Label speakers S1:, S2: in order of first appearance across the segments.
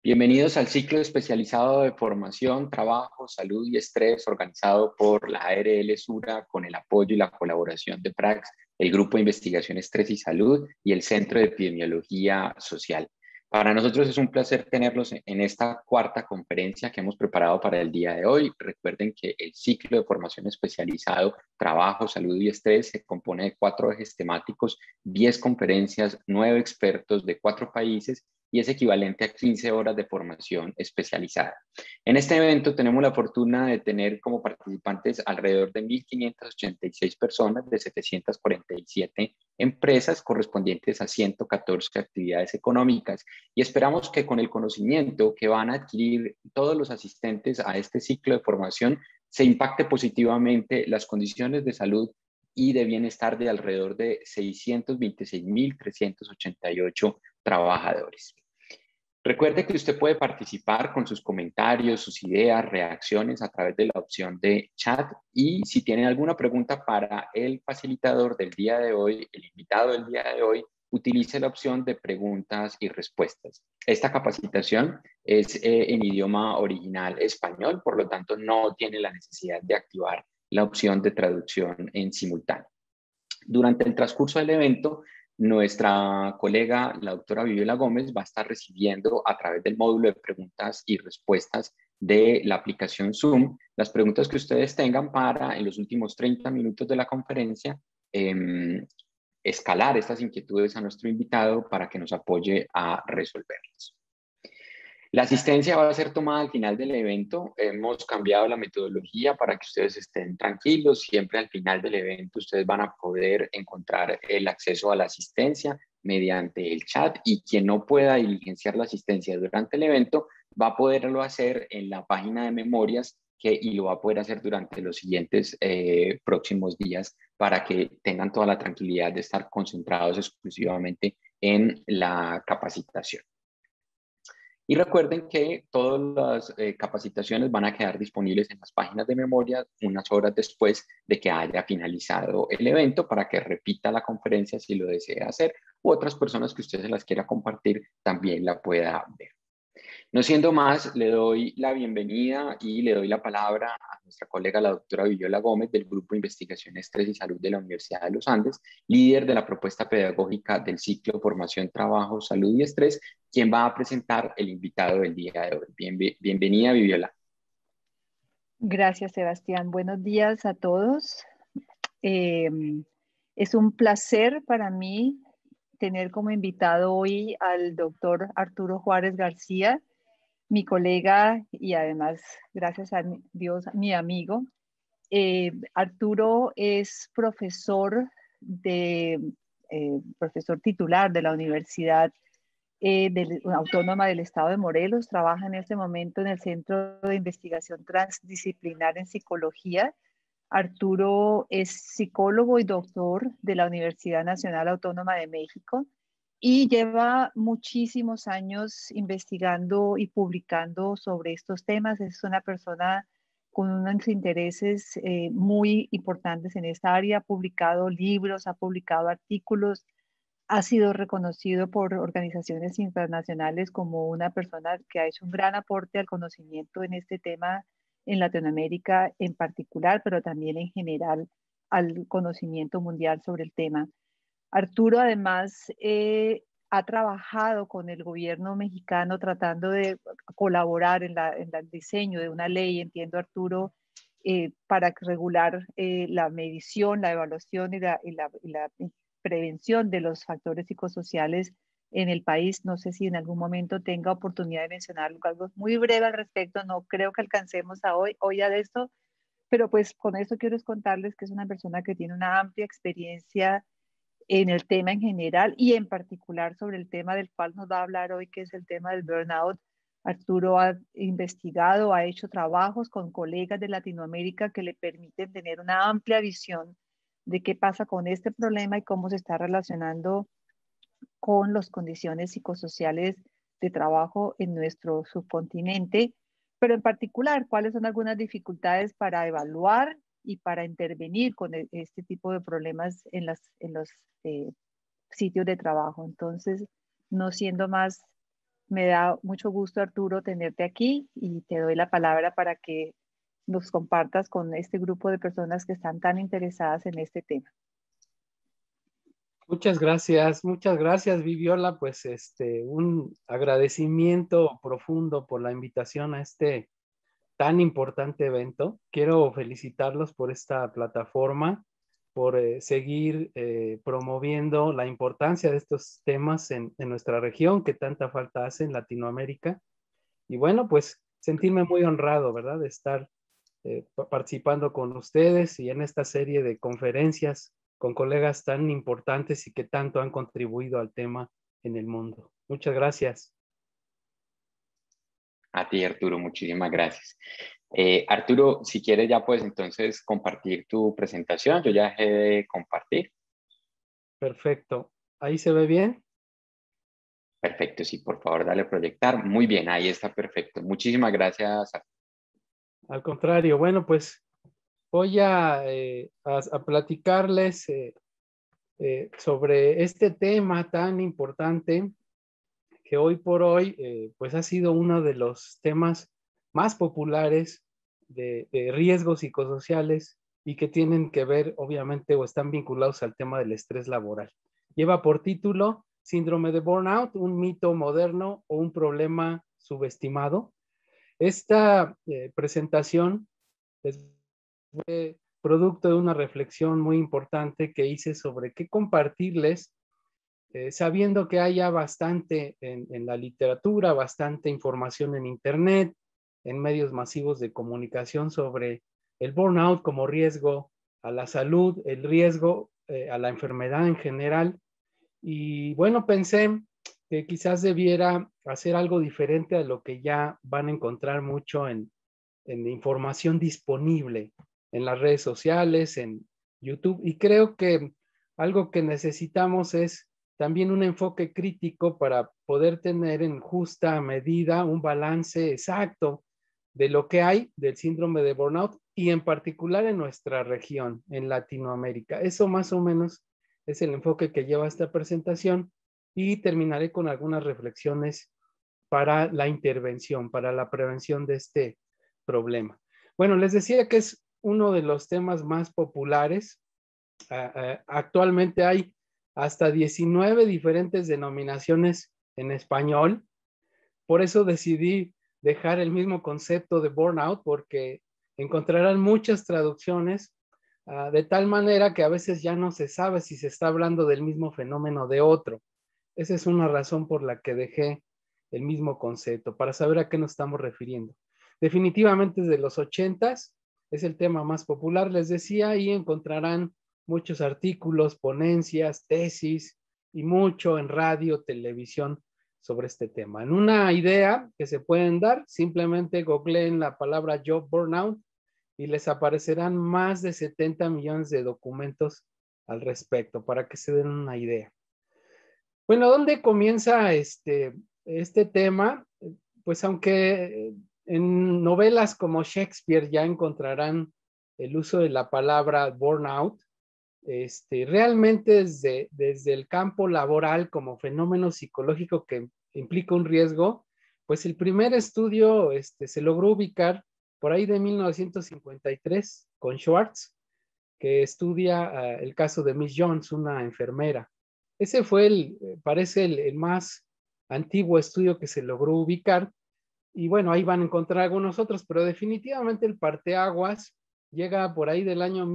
S1: Bienvenidos al ciclo especializado de formación, trabajo, salud y estrés organizado por la ARL Sura con el apoyo y la colaboración de PRAX, el Grupo de Investigación Estrés y Salud y el Centro de Epidemiología Social. Para nosotros es un placer tenerlos en esta cuarta conferencia que hemos preparado para el día de hoy. Recuerden que el ciclo de formación especializado, trabajo, salud y estrés se compone de 4 ejes temáticos, 10 conferencias, 9 expertos de 4 países y es equivalente a 15 horas de formación especializada. En este evento tenemos la fortuna de tener como participantes alrededor de 1.586 personas de 747 empresas correspondientes a 114 actividades económicas y esperamos que con el conocimiento que van a adquirir todos los asistentes a este ciclo de formación se impacte positivamente las condiciones de salud y de bienestar de alrededor de 626.388 trabajadores. Recuerde que usted puede participar con sus comentarios, sus ideas, reacciones a través de la opción de chat y si tiene alguna pregunta para el facilitador del día de hoy, el invitado del día de hoy, utilice la opción de preguntas y respuestas. Esta capacitación es en idioma original español, por lo tanto no tiene la necesidad de activar la opción de traducción en simultáneo. Durante el transcurso del evento, nuestra colega, la doctora Viviola Gómez, va a estar recibiendo a través del módulo de preguntas y respuestas de la aplicación Zoom las preguntas que ustedes tengan para en los últimos 30 minutos de la conferencia escalar estas inquietudes a nuestro invitado para que nos apoye a resolverlas. La asistencia va a ser tomada al final del evento. Hemos cambiado la metodología para que ustedes estén tranquilos. Siempre al final del evento ustedes van a poder encontrar el acceso a la asistencia mediante el chat y quien no pueda diligenciar la asistencia durante el evento va a poderlo hacer en la página de memorias y lo va a poder hacer durante los siguientes próximos días para que tengan toda la tranquilidad de estar concentrados exclusivamente en la capacitación. Y recuerden que todas las capacitaciones van a quedar disponibles en las páginas de memoria unas horas después de que haya finalizado el evento para que repita la conferencia si lo desea hacer u otras personas que usted se las quiera compartir también la pueda ver. No siendo más, le doy la bienvenida y le doy la palabra a nuestra colega, la doctora Viviola Gómez, del Grupo de Investigación Estrés y Salud de la Universidad de los Andes, líder de la propuesta pedagógica del ciclo Formación, Trabajo, Salud y Estrés, quien va a presentar el invitado del día de hoy. Bienvenida, Viviola.
S2: Gracias, Sebastián. Buenos días a todos. Es un placer para mí tener como invitado hoy al doctor Arturo Juárez García, mi colega y además, gracias a Dios, mi amigo. Arturo es profesor titular de la Universidad Autónoma del Estado de Morelos. Trabaja en este momento en el Centro de Investigación Transdisciplinar en Psicología. Arturo es psicólogo y doctor de la Universidad Nacional Autónoma de México y lleva muchísimos años investigando y publicando sobre estos temas. Es una persona con unos intereses muy importantes en esta área. Ha publicado libros, ha publicado artículos, ha sido reconocido por organizaciones internacionales como una persona que ha hecho un gran aporte al conocimiento en este tema en Latinoamérica en particular, pero también en general al conocimiento mundial sobre el tema. Arturo además ha trabajado con el gobierno mexicano tratando de colaborar en el diseño de una ley, entiendo Arturo, para regular la medición, la evaluación y la prevención de los factores psicosociales en el país. No sé si en algún momento tenga oportunidad de mencionar algo muy breve al respecto. No creo que alcancemos a hoy ya de esto, pero pues con eso quiero contarles que es una persona que tiene una amplia experiencia en el tema en general y en particular sobre el tema del cual nos va a hablar hoy, que es el tema del burnout. Arturo ha investigado, ha hecho trabajos con colegas de Latinoamérica que le permiten tener una amplia visión de qué pasa con este problema y cómo se está relacionando con las condiciones psicosociales de trabajo en nuestro subcontinente, pero en particular, cuáles son algunas dificultades para evaluar y para intervenir con este tipo de problemas en los sitios de trabajo. Entonces, no siendo más, Me da mucho gusto, Arturo, tenerte aquí y te doy la palabra para que nos compartas con este grupo de personas que están tan interesadas en este tema.
S3: Muchas gracias, Viviola. Pues un agradecimiento profundo por la invitación a este tan importante evento. Quiero felicitarlos por esta plataforma, por seguir promoviendo la importancia de estos temas en nuestra región que tanta falta hace en Latinoamérica. Y bueno, pues sentirme muy honrado, ¿verdad? De estar participando con ustedes y en esta serie de conferencias con colegas tan importantes y que tanto han contribuido al tema en el mundo. Muchas gracias.
S1: A ti, Arturo, muchísimas gracias. Arturo, si quieres ya puedes entonces compartir tu presentación. Yo ya dejé de compartir.
S3: Perfecto. ¿Ahí se ve bien?
S1: Perfecto, sí, por favor, dale a proyectar. Muy bien, ahí está perfecto. Muchísimas gracias.
S3: Al contrario, bueno, pues voy a platicarles sobre este tema tan importante que hoy por hoy pues ha sido uno de los temas más populares de riesgos psicosociales y que tienen que ver obviamente o están vinculados al tema del estrés laboral. Lleva por título Síndrome de Burnout, un mito moderno o un problema subestimado. Esta presentación es producto de una reflexión muy importante que hice sobre qué compartirles sabiendo que haya bastante en la literatura, bastante información en internet, en medios masivos de comunicación sobre el burnout como riesgo a la salud, el riesgo a la enfermedad en general. Y bueno, pensé que quizás debiera hacer algo diferente a lo que ya van a encontrar mucho en información disponible en las redes sociales, en YouTube. Y creo que algo que necesitamos es también un enfoque crítico para poder tener en justa medida un balance exacto de lo que hay del síndrome de burnout y en particular en nuestra región, en Latinoamérica. Eso más o menos es el enfoque que lleva esta presentación y terminaré con algunas reflexiones para la intervención, para la prevención de este problema. Bueno, les decía que es uno de los temas más populares. Actualmente hay hasta 19 diferentes denominaciones en español. Por eso decidí dejar el mismo concepto de burnout porque encontrarán muchas traducciones de tal manera que a veces ya no se sabe si se está hablando del mismo fenómeno o de otro. Esa es una razón por la que dejé el mismo concepto, para saber a qué nos estamos refiriendo. Definitivamente desde los 80s es el tema más popular, les decía, y encontrarán muchos artículos, ponencias, tesis y mucho en radio, televisión sobre este tema. En una idea que se pueden dar, simplemente googleen la palabra job burnout y les aparecerán más de 70 millones de documentos al respecto para que se den una idea. Bueno, ¿dónde comienza este tema? Pues aunque en novelas como Shakespeare ya encontrarán el uso de la palabra burnout, realmente desde el campo laboral como fenómeno psicológico que implica un riesgo, pues el primer estudio se logró ubicar por ahí de 1953 con Schwartz, que estudia el caso de Miss Jones, una enfermera. Ese fue parece el más antiguo estudio que se logró ubicar. Y bueno, ahí van a encontrar algunos otros, pero definitivamente el parteaguas llega por ahí del año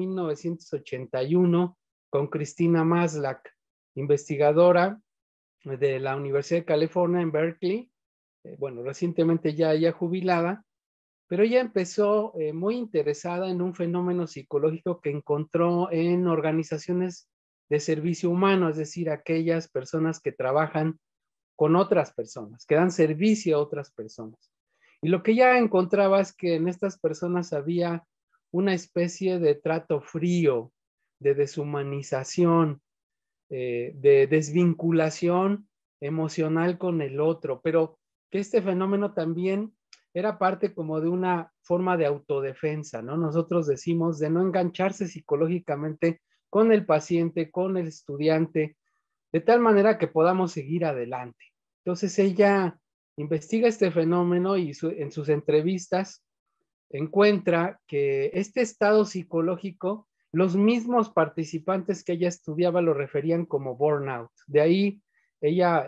S3: 1981 con Christina Maslach, investigadora de la Universidad de California en Berkeley, bueno, recientemente ya jubilada, pero ella empezó muy interesada en un fenómeno psicológico que encontró en organizaciones de servicio humano, es decir, aquellas personas que trabajan con otras personas, que dan servicio a otras personas. Y lo que ella encontraba es que en estas personas había una especie de trato frío, de deshumanización, de desvinculación emocional con el otro, pero que este fenómeno también era parte como de una forma de autodefensa, ¿no? Nosotros decimos de no engancharse psicológicamente con el paciente, con el estudiante, de tal manera que podamos seguir adelante. Entonces ella investiga este fenómeno y en sus entrevistas encuentra que este estado psicológico, los mismos participantes que ella estudiaba lo referían como burnout. De ahí ella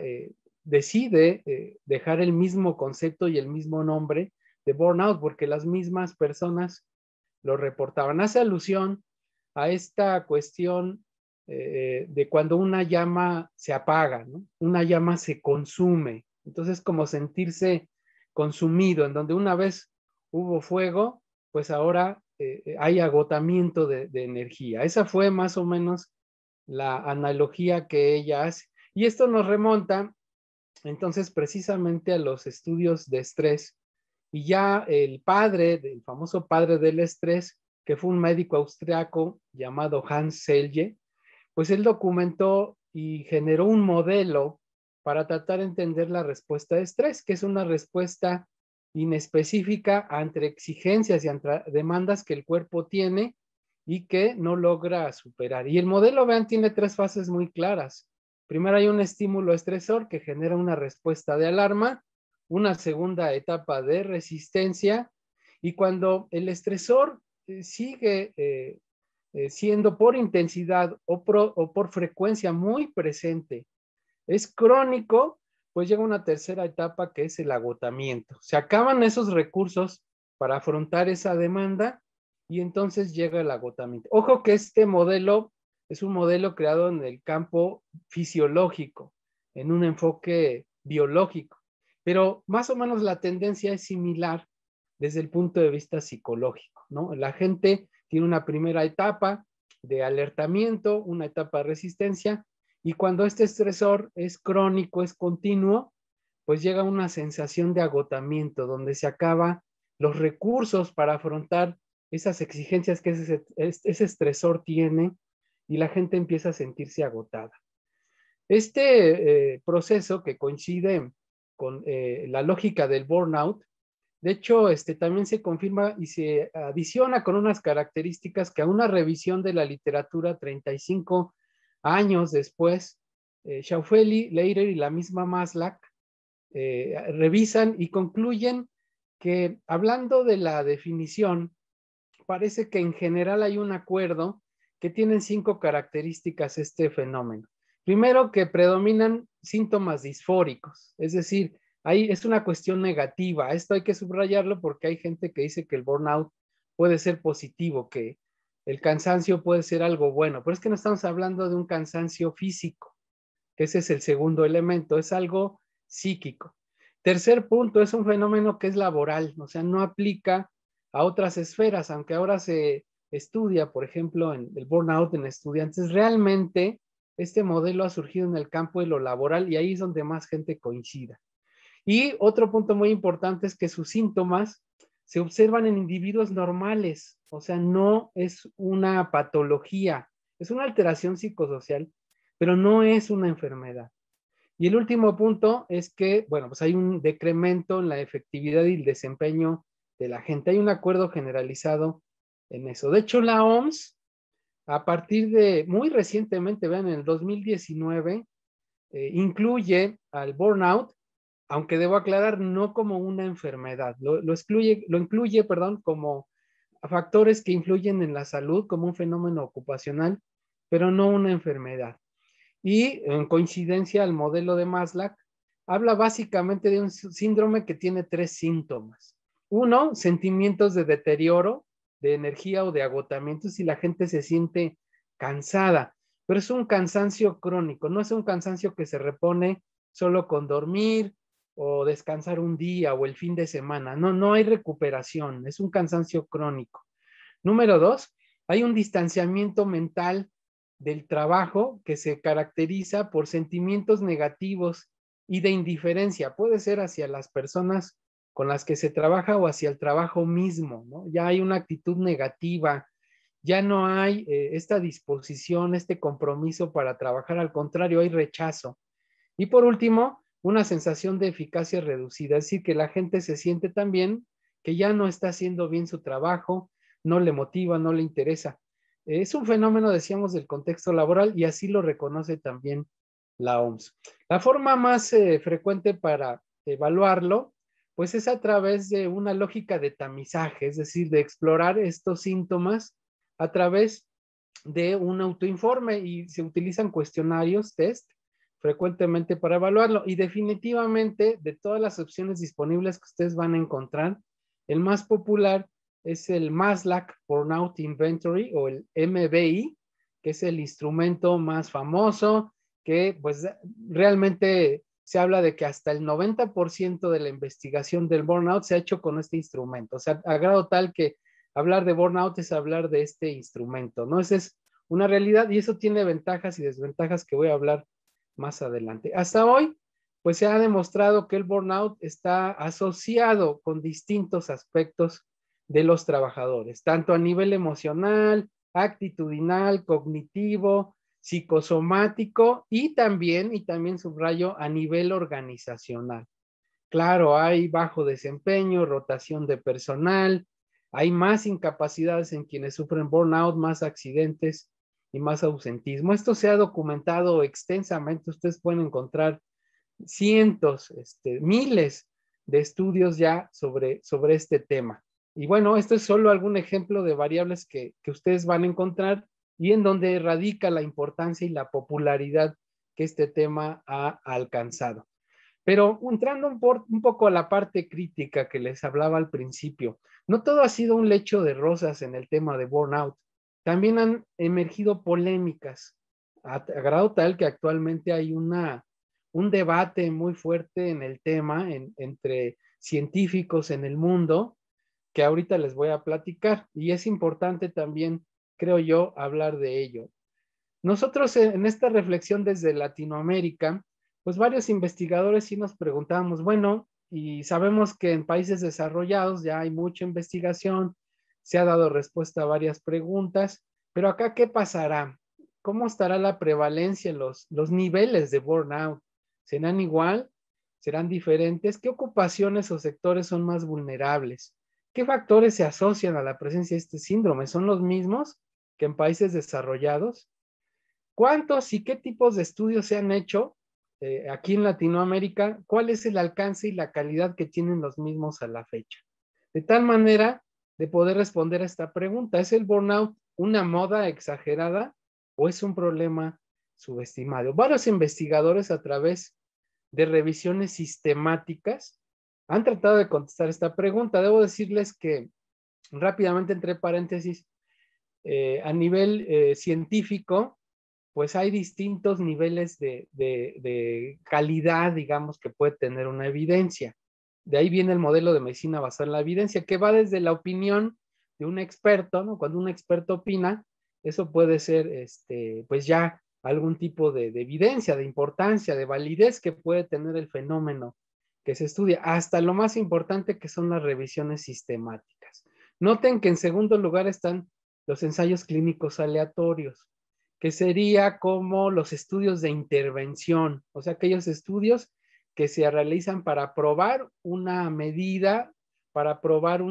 S3: decide dejar el mismo concepto y el mismo nombre de burnout, porque las mismas personas lo reportaban. Hace alusión a esta cuestión de cuando una llama se apaga, ¿no? Una llama se consume. Entonces, como sentirse consumido, en donde una vez hubo fuego, pues ahora hay agotamiento de energía. Esa fue más o menos la analogía que ella hace. Y esto nos remonta entonces precisamente a los estudios de estrés. Y ya el famoso padre del estrés, que fue un médico austriaco llamado Hans Selye, pues él documentó y generó un modelo para tratar de entender la respuesta de estrés, que es una respuesta inespecífica ante exigencias y ante demandas que el cuerpo tiene y que no logra superar. Y el modelo, vean, tiene 3 fases muy claras. Primero hay un estímulo estresor que genera una respuesta de alarma, una segunda etapa de resistencia, y cuando el estresor sigue siendo por intensidad o por frecuencia muy presente, es crónico, pues llega una tercera etapa que es el agotamiento. Se acaban esos recursos para afrontar esa demanda y entonces llega el agotamiento. Ojo que este modelo es un modelo creado en el campo fisiológico, en un enfoque biológico, pero más o menos la tendencia es similar desde el punto de vista psicológico, ¿no? La gente tiene una primera etapa de alertamiento, una etapa de resistencia, y cuando este estresor es crónico, es continuo, pues llega una sensación de agotamiento, donde se acaban los recursos para afrontar esas exigencias que ese estresor tiene y la gente empieza a sentirse agotada. Este proceso que coincide con la lógica del burnout, de hecho, también se confirma y se adiciona con unas características que a una revisión de la literatura 35 años después, Schaufeli, Leirer y la misma Maslach revisan y concluyen que, hablando de la definición, parece que en general hay un acuerdo que tienen 5 características este fenómeno. Primero, que predominan síntomas disfóricos, es decir, ahí es una cuestión negativa. Esto hay que subrayarlo porque hay gente que dice que el burnout puede ser positivo, que el cansancio puede ser algo bueno, pero es que no estamos hablando de un cansancio físico, que ese es el segundo elemento, es algo psíquico. Tercer punto, es un fenómeno que es laboral, o sea, no aplica a otras esferas, aunque ahora se estudia, por ejemplo, en el burnout en estudiantes. Realmente este modelo ha surgido en el campo de lo laboral y ahí es donde más gente coincida. Y otro punto muy importante es que sus síntomas se observan en individuos normales, o sea, no es una patología, es una alteración psicosocial, pero no es una enfermedad. Y el último punto es que, bueno, pues hay un decremento en la efectividad y el desempeño de la gente. Hay un acuerdo generalizado en eso. De hecho, la OMS, a partir de muy recientemente, vean, en el 2019, incluye al burnout, aunque debo aclarar, no como una enfermedad. Lo incluye, como factores que influyen en la salud, como un fenómeno ocupacional, pero no una enfermedad. Y en coincidencia al modelo de Maslach, habla básicamente de un síndrome que tiene 3 síntomas. Uno, sentimientos de deterioro, de energía o de agotamiento, si la gente se siente cansada, pero es un cansancio crónico, no es un cansancio que se repone solo con dormir o descansar un día o el fin de semana. No, no hay recuperación, es un cansancio crónico. Número 2, hay un distanciamiento mental del trabajo que se caracteriza por sentimientos negativos y de indiferencia. Puede ser hacia las personas con las que se trabaja o hacia el trabajo mismo, ¿no? Ya hay una actitud negativa, ya no hay esta disposición, este compromiso para trabajar, al contrario, hay rechazo. Y por último, una sensación de eficacia reducida, es decir, que la gente se siente también que ya no está haciendo bien su trabajo, no le motiva, no le interesa. Es un fenómeno, decíamos, del contexto laboral y así lo reconoce también la OMS. La forma más frecuente para evaluarlo, pues es a través de una lógica de tamizaje, es decir, de explorar estos síntomas a través de un autoinforme, y se utilizan cuestionarios, test, frecuentemente para evaluarlo. Y definitivamente, de todas las opciones disponibles que ustedes van a encontrar, el más popular es el Maslach Burnout Inventory, o el MBI, que es el instrumento más famoso, que pues realmente se habla de que hasta el 90% de la investigación del burnout se ha hecho con este instrumento. O sea, a grado tal que hablar de burnout es hablar de este instrumento, ¿no? Esa es una realidad, y eso tiene ventajas y desventajas que voy a hablar más adelante. Hasta hoy, pues se ha demostrado que el burnout está asociado con distintos aspectos de los trabajadores, tanto a nivel emocional, actitudinal, cognitivo, psicosomático, y también subrayo, a nivel organizacional. Claro, hay bajo desempeño, rotación de personal, hay más incapacidades en quienes sufren burnout, más accidentes y más ausentismo. Esto se ha documentado extensamente. Ustedes pueden encontrar cientos, miles de estudios ya sobre este tema. Y bueno, esto es solo algún ejemplo de variables que ustedes van a encontrar, y en donde radica la importancia y la popularidad que este tema ha alcanzado. Pero entrando un poco a la parte crítica que les hablaba al principio, no todo ha sido un lecho de rosas en el tema de burnout. También han emergido polémicas, a grado tal que actualmente hay un debate muy fuerte en el tema entre científicos en el mundo, que ahorita les voy a platicar, y es importante también, creo yo, hablar de ello. Nosotros en esta reflexión desde Latinoamérica, pues varios investigadores sí nos preguntamos, bueno, y sabemos que en países desarrollados ya hay mucha investigación, se ha dado respuesta a varias preguntas, pero acá, ¿qué pasará? ¿Cómo estará la prevalencia, los niveles de burnout? ¿Serán igual? ¿Serán diferentes? ¿Qué ocupaciones o sectores son más vulnerables? ¿Qué factores se asocian a la presencia de este síndrome? ¿Son los mismos que en países desarrollados? ¿Cuántos y qué tipos de estudios se han hecho aquí en Latinoamérica? ¿Cuál es el alcance y la calidad que tienen los mismos a la fecha? De tal manera de poder responder a esta pregunta, ¿es el burnout una moda exagerada o es un problema subestimado? Varios investigadores, a través de revisiones sistemáticas, han tratado de contestar esta pregunta. Debo decirles que, rápidamente, entre paréntesis, a nivel científico, pues hay distintos niveles de calidad, digamos, que puede tener una evidencia. De ahí viene el modelo de medicina basado en la evidencia, que va desde la opinión de un experto, ¿no? Cuando un experto opina, eso puede ser, pues ya algún tipo de evidencia, de importancia, de validez que puede tener el fenómeno que se estudia, hasta lo más importante, que son las revisiones sistemáticas. Noten que en segundo lugar están los ensayos clínicos aleatorios, que sería como los estudios de intervención, o sea, aquellos estudios que se realizan para probar una medida, para probar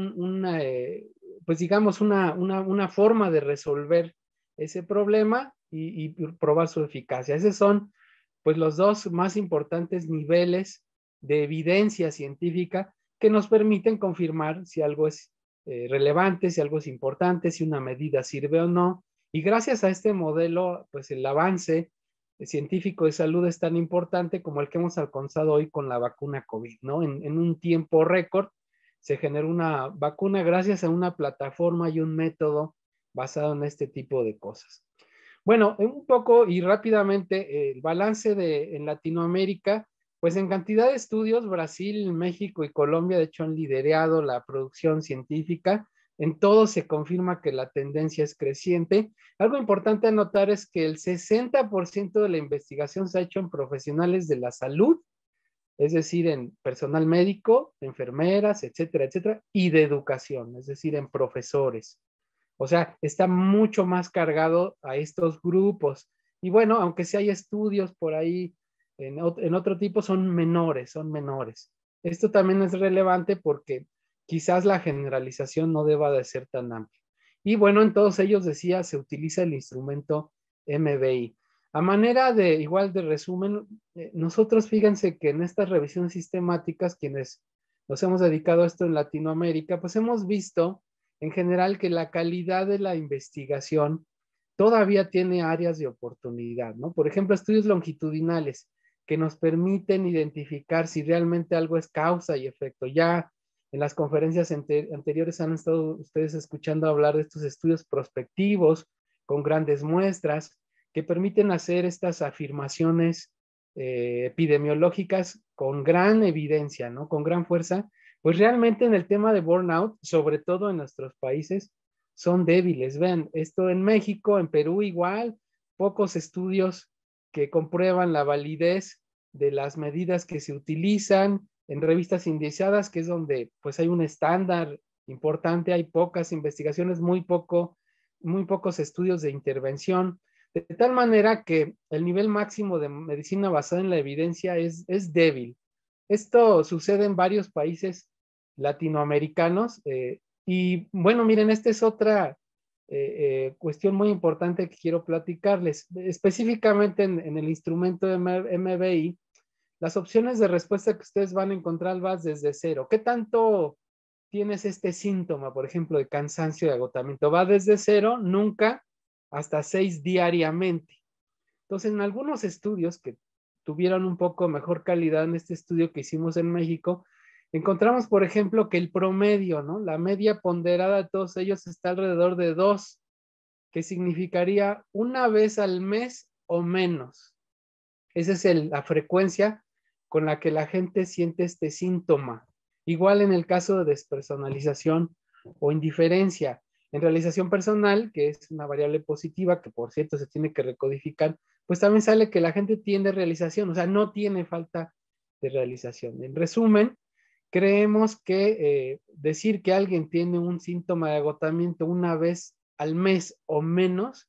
S3: pues digamos, una forma de resolver ese problema y probar su eficacia. Esos son, pues, los dos más importantes niveles de evidencia científica que nos permiten confirmar si algo es relevante, si algo es importante, si una medida sirve o no. Y gracias a este modelo, pues el avance científico de salud es tan importante como el que hemos alcanzado hoy con la vacuna COVID, ¿no? En un tiempo récord se generó una vacuna gracias a una plataforma y un método basado en este tipo de cosas. Bueno, un poco y rápidamente, el balance en Latinoamérica, pues en cantidad de estudios, Brasil, México y Colombia, de hecho, han liderado la producción científica. En todo se confirma que la tendencia es creciente. Algo importante a notar es que el 60% de la investigación se ha hecho en profesionales de la salud, es decir, en personal médico, enfermeras, etcétera, etcétera, y de educación, es decir, en profesores. O sea, está mucho más cargado a estos grupos. Y bueno, aunque sí hay estudios por ahí en otro tipo, son menores, son menores. Esto también es relevante porque quizás la generalización no deba de ser tan amplia. Y bueno, en todos ellos, decía, se utiliza el instrumento MBI. A manera de, igual de resumen, nosotros fíjense que en estas revisiones sistemáticas, quienes nos hemos dedicado a esto en Latinoamérica, pues hemos visto en general que la calidad de la investigación todavía tiene áreas de oportunidad, ¿no? Por ejemplo, estudios longitudinales que nos permiten identificar si realmente algo es causa y efecto. Ya en las conferencias anteriores han estado ustedes escuchando hablar de estos estudios prospectivos con grandes muestras que permiten hacer estas afirmaciones epidemiológicas con gran evidencia, ¿no? Con gran fuerza. Pues realmente en el tema de burnout, sobre todo en nuestros países, son débiles. Vean, esto en México, en Perú igual, pocos estudios que comprueban la validez de las medidas que se utilizan en revistas indiciadas, que es donde pues hay un estándar importante, hay pocas investigaciones, muy pocos estudios de intervención, de tal manera que el nivel máximo de medicina basada en la evidencia es débil. Esto sucede en varios países latinoamericanos y bueno, miren, esta es otra cuestión muy importante que quiero platicarles. Específicamente en el instrumento de MBI, las opciones de respuesta que ustedes van a encontrar vas desde cero. ¿Qué tanto tienes este síntoma, por ejemplo, de cansancio y agotamiento? Va desde cero, nunca, hasta 6 diariamente. Entonces, en algunos estudios que tuvieron un poco mejor calidad, en este estudio que hicimos en México, encontramos, por ejemplo, que el promedio, ¿no? La media ponderada de todos ellos está alrededor de 2, que significaría una vez al mes o menos. Esa es la frecuencia con la que la gente siente este síntoma. Igual en el caso de despersonalización o indiferencia. En realización personal, que es una variable positiva, que por cierto se tiene que recodificar, pues también sale que la gente tiene realización, o sea, no tiene falta de realización. En resumen, creemos que decir que alguien tiene un síntoma de agotamiento una vez al mes o menos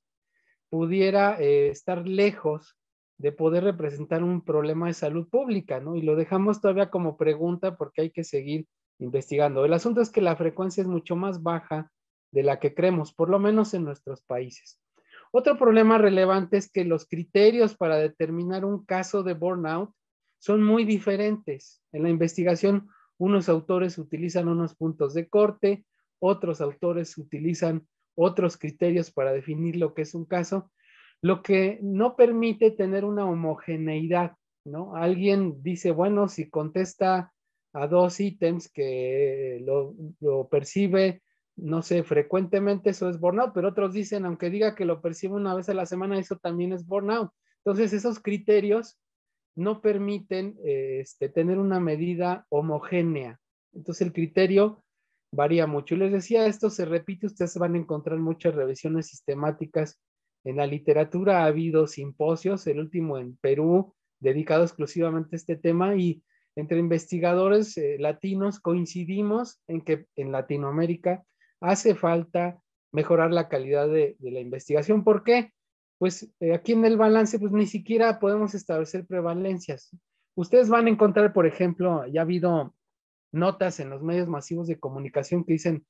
S3: pudiera estar lejos de poder representar un problema de salud pública, ¿no? Y lo dejamos todavía como pregunta porque hay que seguir investigando. El asunto es que la frecuencia es mucho más baja de la que creemos, por lo menos en nuestros países. Otro problema relevante es que los criterios para determinar un caso de burnout son muy diferentes. En la investigación, unos autores utilizan unos puntos de corte, otros autores utilizan otros criterios para definir lo que es un caso, lo que no permite tener una homogeneidad, ¿no? Alguien dice, bueno, si contesta a 2 ítems que lo percibe, no sé, frecuentemente, eso es burnout, pero otros dicen, aunque diga que lo percibe una vez a la semana, eso también es burnout. Entonces, esos criterios no permiten tener una medida homogénea. Entonces, el criterio varía mucho. Y les decía, esto se repite, ustedes van a encontrar muchas revisiones sistemáticas en la literatura. Ha habido simposios, el último en Perú, dedicado exclusivamente a este tema, y entre investigadores latinos coincidimos en que en Latinoamérica hace falta mejorar la calidad de la investigación. ¿Por qué? Pues aquí en el balance, pues ni siquiera podemos establecer prevalencias. Ustedes van a encontrar, por ejemplo, ya ha habido notas en los medios masivos de comunicación que dicen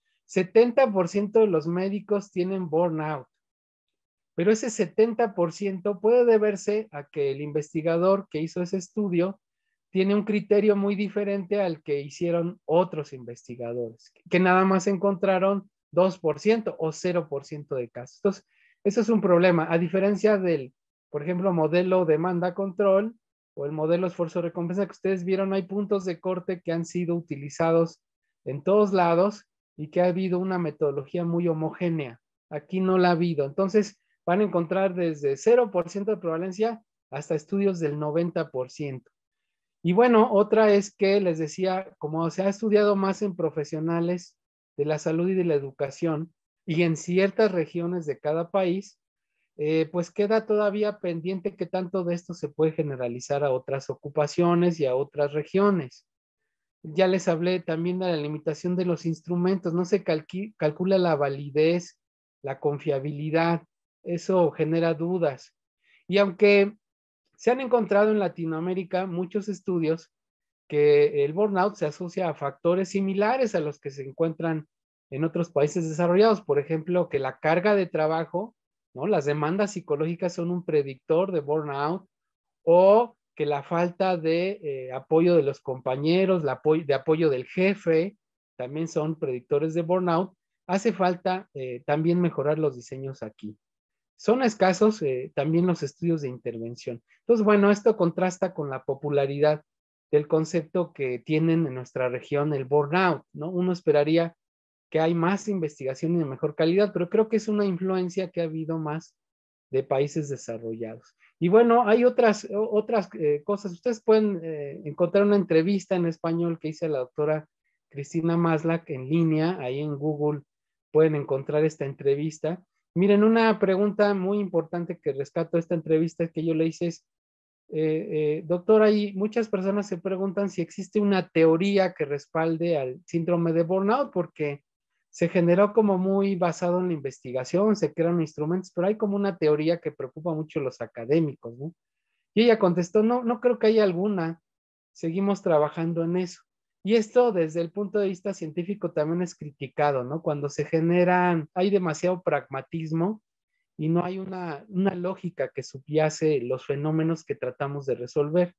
S3: 70% de los médicos tienen burnout, pero ese 70% puede deberse a que el investigador que hizo ese estudio tiene un criterio muy diferente al que hicieron otros investigadores, que nada más encontraron 2% o 0% de casos. Entonces, eso es un problema, a diferencia del, por ejemplo, modelo demanda-control o el modelo esfuerzo-recompensa que ustedes vieron, hay puntos de corte que han sido utilizados en todos lados y que ha habido una metodología muy homogénea. Aquí no la ha habido. Entonces, van a encontrar desde 0% de prevalencia hasta estudios del 90%. Y bueno, otra es que les decía, como se ha estudiado más en profesionales de la salud y de la educación y en ciertas regiones de cada país, pues queda todavía pendiente que tanto de esto se puede generalizar a otras ocupaciones y a otras regiones. Ya les hablé también de la limitación de los instrumentos, no se calcula la validez, la confiabilidad, eso genera dudas. Y aunque se han encontrado en Latinoamérica muchos estudios que el burnout se asocia a factores similares a los que se encuentran en otros países desarrollados. Por ejemplo, que la carga de trabajo ¿no? Las demandas psicológicas son un predictor de burnout, o que la falta de apoyo de los compañeros, de apoyo del jefe, también son predictores de burnout. Hace falta también mejorar los diseños aquí. Son escasos también los estudios de intervención. Entonces, bueno, esto contrasta con la popularidad del concepto que tienen en nuestra región el burnout, ¿no? Uno esperaría que hay más investigación y de mejor calidad, pero creo que es una influencia que ha habido más de países desarrollados. Y bueno, hay otras cosas. Ustedes pueden encontrar una entrevista en español que hice la doctora Cristina Maslach en línea, ahí en Google pueden encontrar esta entrevista. Miren, una pregunta muy importante que rescato de esta entrevista que yo le hice es, doctora, y muchas personas se preguntan si existe una teoría que respalde al síndrome de burnout, porque se generó como muy basado en la investigación, se crean instrumentos, pero hay como una teoría que preocupa mucho a los académicos, ¿no? Y ella contestó, no, no creo que haya alguna, seguimos trabajando en eso. Y esto desde el punto de vista científico también es criticado, ¿no? Cuando se generan, hay demasiado pragmatismo y no hay una lógica que subyace los fenómenos que tratamos de resolver.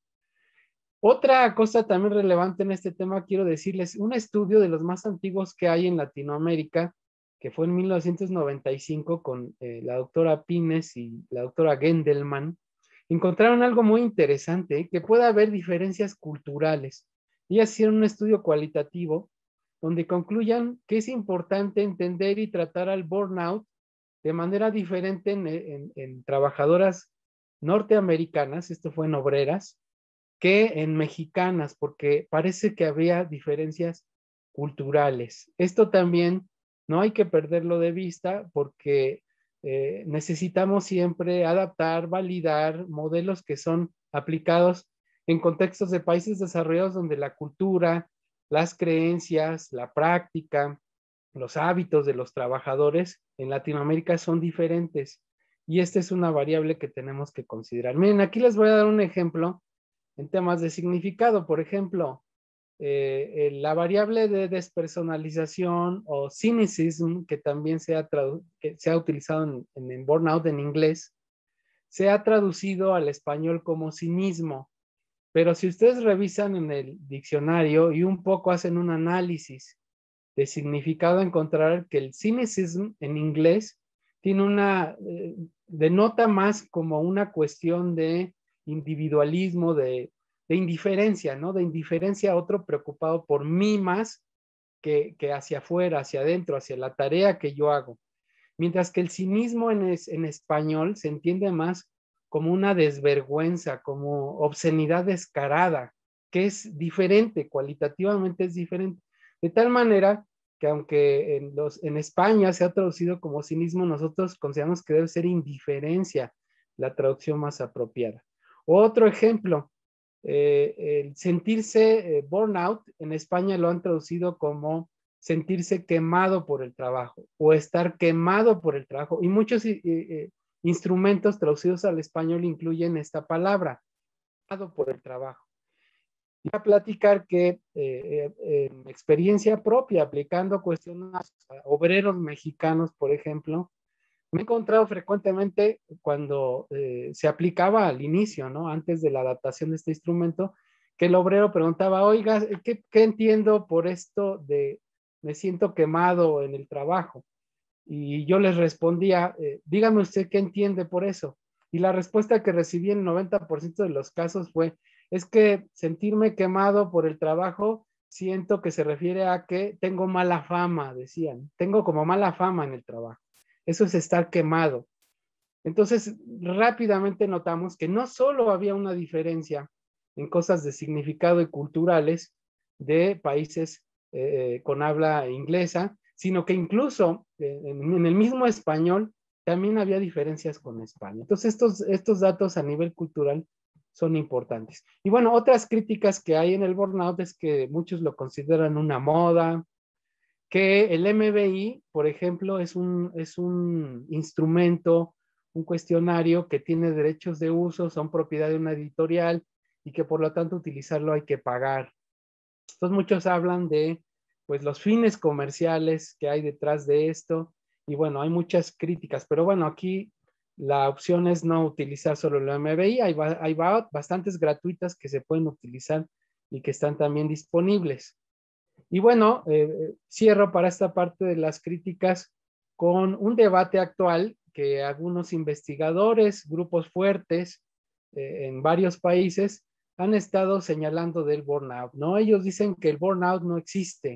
S3: Otra cosa también relevante en este tema, quiero decirles, un estudio de los más antiguos que hay en Latinoamérica, que fue en 1995 con la doctora Pines y la doctora Gendelman, encontraron algo muy interesante, que puede haber diferencias culturales. Y hicieron un estudio cualitativo donde concluyan que es importante entender y tratar al burnout de manera diferente en trabajadoras norteamericanas, esto fue en obreras, que en mexicanas, porque parece que había diferencias culturales. Esto también no hay que perderlo de vista porque necesitamos siempre adaptar, validar modelos que son aplicados en contextos de países desarrollados donde la cultura, las creencias, la práctica, los hábitos de los trabajadores en Latinoamérica son diferentes. Y esta es una variable que tenemos que considerar. Miren, aquí les voy a dar un ejemplo en temas de significado. Por ejemplo, la variable de despersonalización o cynicism, que también que se ha utilizado en burnout en inglés, se ha traducido al español como cinismo. Pero si ustedes revisan en el diccionario y un poco hacen un análisis de significado, encontrarán que el cynicism en inglés tiene denota más como una cuestión de individualismo, de indiferencia, ¿no? De indiferencia a otro preocupado por mí más que hacia afuera, hacia adentro, hacia la tarea que yo hago. Mientras que el cinismo en español se entiende más como una desvergüenza, como obscenidad descarada, que es diferente, cualitativamente es diferente. De tal manera que aunque en España se ha traducido como cinismo, nosotros consideramos que debe ser indiferencia la traducción más apropiada. Otro ejemplo, el sentirse burnout, en España lo han traducido como sentirse quemado por el trabajo o estar quemado por el trabajo. Y muchos instrumentos traducidos al español incluyen esta palabra, quemado por el trabajo. Voy a platicar que en experiencia propia, aplicando cuestiones a obreros mexicanos, por ejemplo, me he encontrado frecuentemente cuando se aplicaba al inicio, ¿no? Antes de la adaptación de este instrumento, que el obrero preguntaba, oiga, ¿qué entiendo por esto de me siento quemado en el trabajo? Y yo les respondía, dígame usted qué entiende por eso. Y la respuesta que recibí en el 90% de los casos fue, es que sentirme quemado por el trabajo, siento que se refiere a que tengo mala fama, decían, tengo como mala fama en el trabajo. Eso es estar quemado. Entonces, rápidamente notamos que no solo había una diferencia en cosas de significado y culturales de países con habla inglesa, sino que incluso en el mismo español también había diferencias con España. Entonces, estos datos a nivel cultural son importantes. Y bueno, otras críticas que hay en el burnout es que muchos lo consideran una moda, que el MBI, por ejemplo, es un instrumento, un cuestionario que tiene derechos de uso, son propiedad de una editorial y que por lo tanto utilizarlo hay que pagar. Entonces muchos hablan de pues los fines comerciales que hay detrás de esto y bueno, hay muchas críticas, pero bueno, aquí La opción es no utilizar solo el MBI, hay bastantes gratuitas que se pueden utilizar y que están también disponibles. Y bueno, cierro para esta parte de las críticas con un debate actual que algunos investigadores, grupos fuertes en varios países han estado señalando del burnout, ¿no? Ellos dicen que el burnout no existe,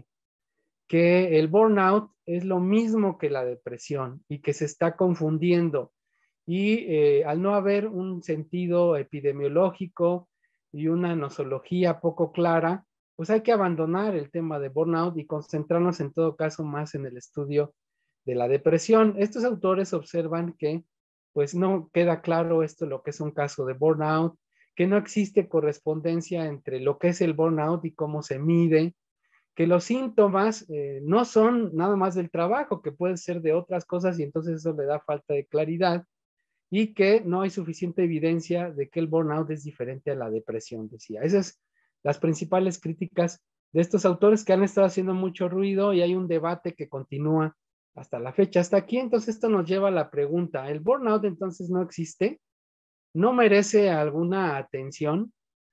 S3: que el burnout es lo mismo que la depresión y que se está confundiendo. Y al no haber un sentido epidemiológico y una nosología poco clara, pues hay que abandonar el tema de burnout y concentrarnos en todo caso más en el estudio de la depresión. Estos autores observan que pues no queda claro esto, lo que es un caso de burnout, que no existe correspondencia entre lo que es el burnout y cómo se mide, que los síntomas no son nada más del trabajo, que pueden ser de otras cosas y entonces eso le da falta de claridad y que no hay suficiente evidencia de que el burnout es diferente a la depresión, decía. Esas son las principales críticas de estos autores que han estado haciendo mucho ruido y hay un debate que continúa hasta la fecha. Hasta aquí, entonces, esto nos lleva a la pregunta, ¿el burnout entonces no existe? ¿No merece alguna atención?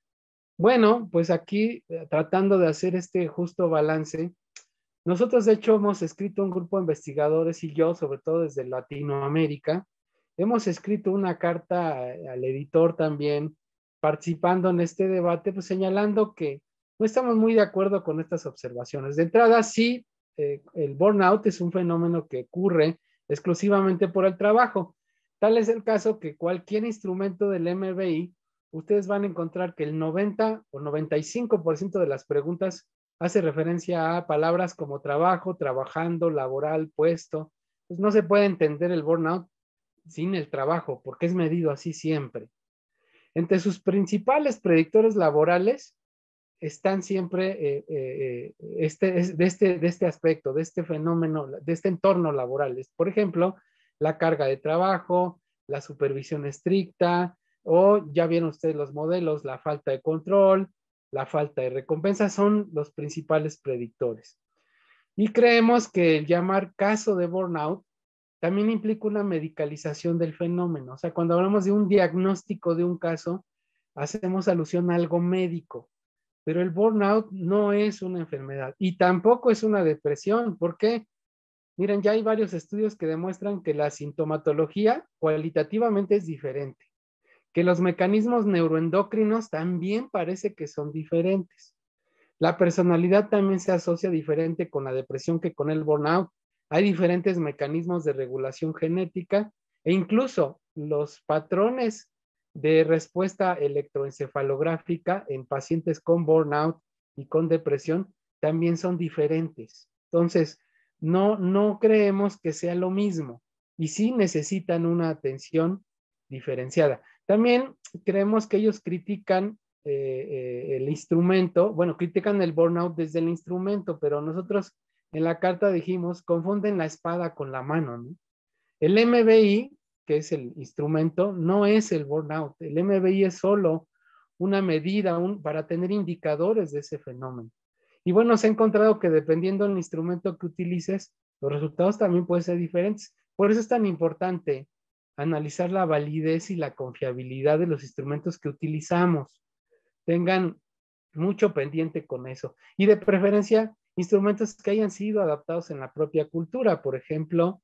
S3: Bueno, pues aquí, tratando de hacer este justo balance, nosotros de hecho hemos escrito un grupo de investigadores y yo, sobre todo desde Latinoamérica, hemos escrito una carta al editor también, participando en este debate, pues señalando que no estamos muy de acuerdo con estas observaciones. De entrada, sí, el burnout es un fenómeno que ocurre exclusivamente por el trabajo. Tal es el caso que cualquier instrumento del MBI, ustedes van a encontrar que el 90 o 95% de las preguntas hace referencia a palabras como trabajo, trabajando, laboral, puesto. Pues no se puede entender el burnout sin el trabajo, porque es medido así siempre. Entre sus principales predictores laborales están siempre de este aspecto, de este fenómeno, de este entorno laboral. Por ejemplo, la carga de trabajo, la supervisión estricta, o ya vieron ustedes los modelos, la falta de control, la falta de recompensa, son los principales predictores. Y creemos que el llamar caso de burnout también implica una medicalización del fenómeno. O sea, cuando hablamos de un diagnóstico de un caso, hacemos alusión a algo médico, pero el burnout no es una enfermedad y tampoco es una depresión. ¿Por qué? Miren, ya hay varios estudios que demuestran que la sintomatología cualitativamente es diferente, que los mecanismos neuroendocrinos también parece que son diferentes. La personalidad también se asocia diferente con la depresión que con el burnout. Hay diferentes mecanismos de regulación genética e incluso los patrones de respuesta electroencefalográfica en pacientes con burnout y con depresión también son diferentes. Entonces, no creemos que sea lo mismo y sí necesitan una atención diferenciada. También creemos que ellos critican el instrumento, bueno, critican el burnout desde el instrumento, pero nosotros en la carta dijimos, confunden la espada con la mano, ¿no? El MBI, que es el instrumento, no es el burnout. El MBI es solo una medida para tener indicadores de ese fenómeno. Y bueno, se ha encontrado que dependiendo del instrumento que utilices, los resultados también pueden ser diferentes. Por eso es tan importante analizar la validez y la confiabilidad de los instrumentos que utilizamos. Tengan mucho pendiente con eso. Y de preferencia, instrumentos que hayan sido adaptados en la propia cultura. Por ejemplo,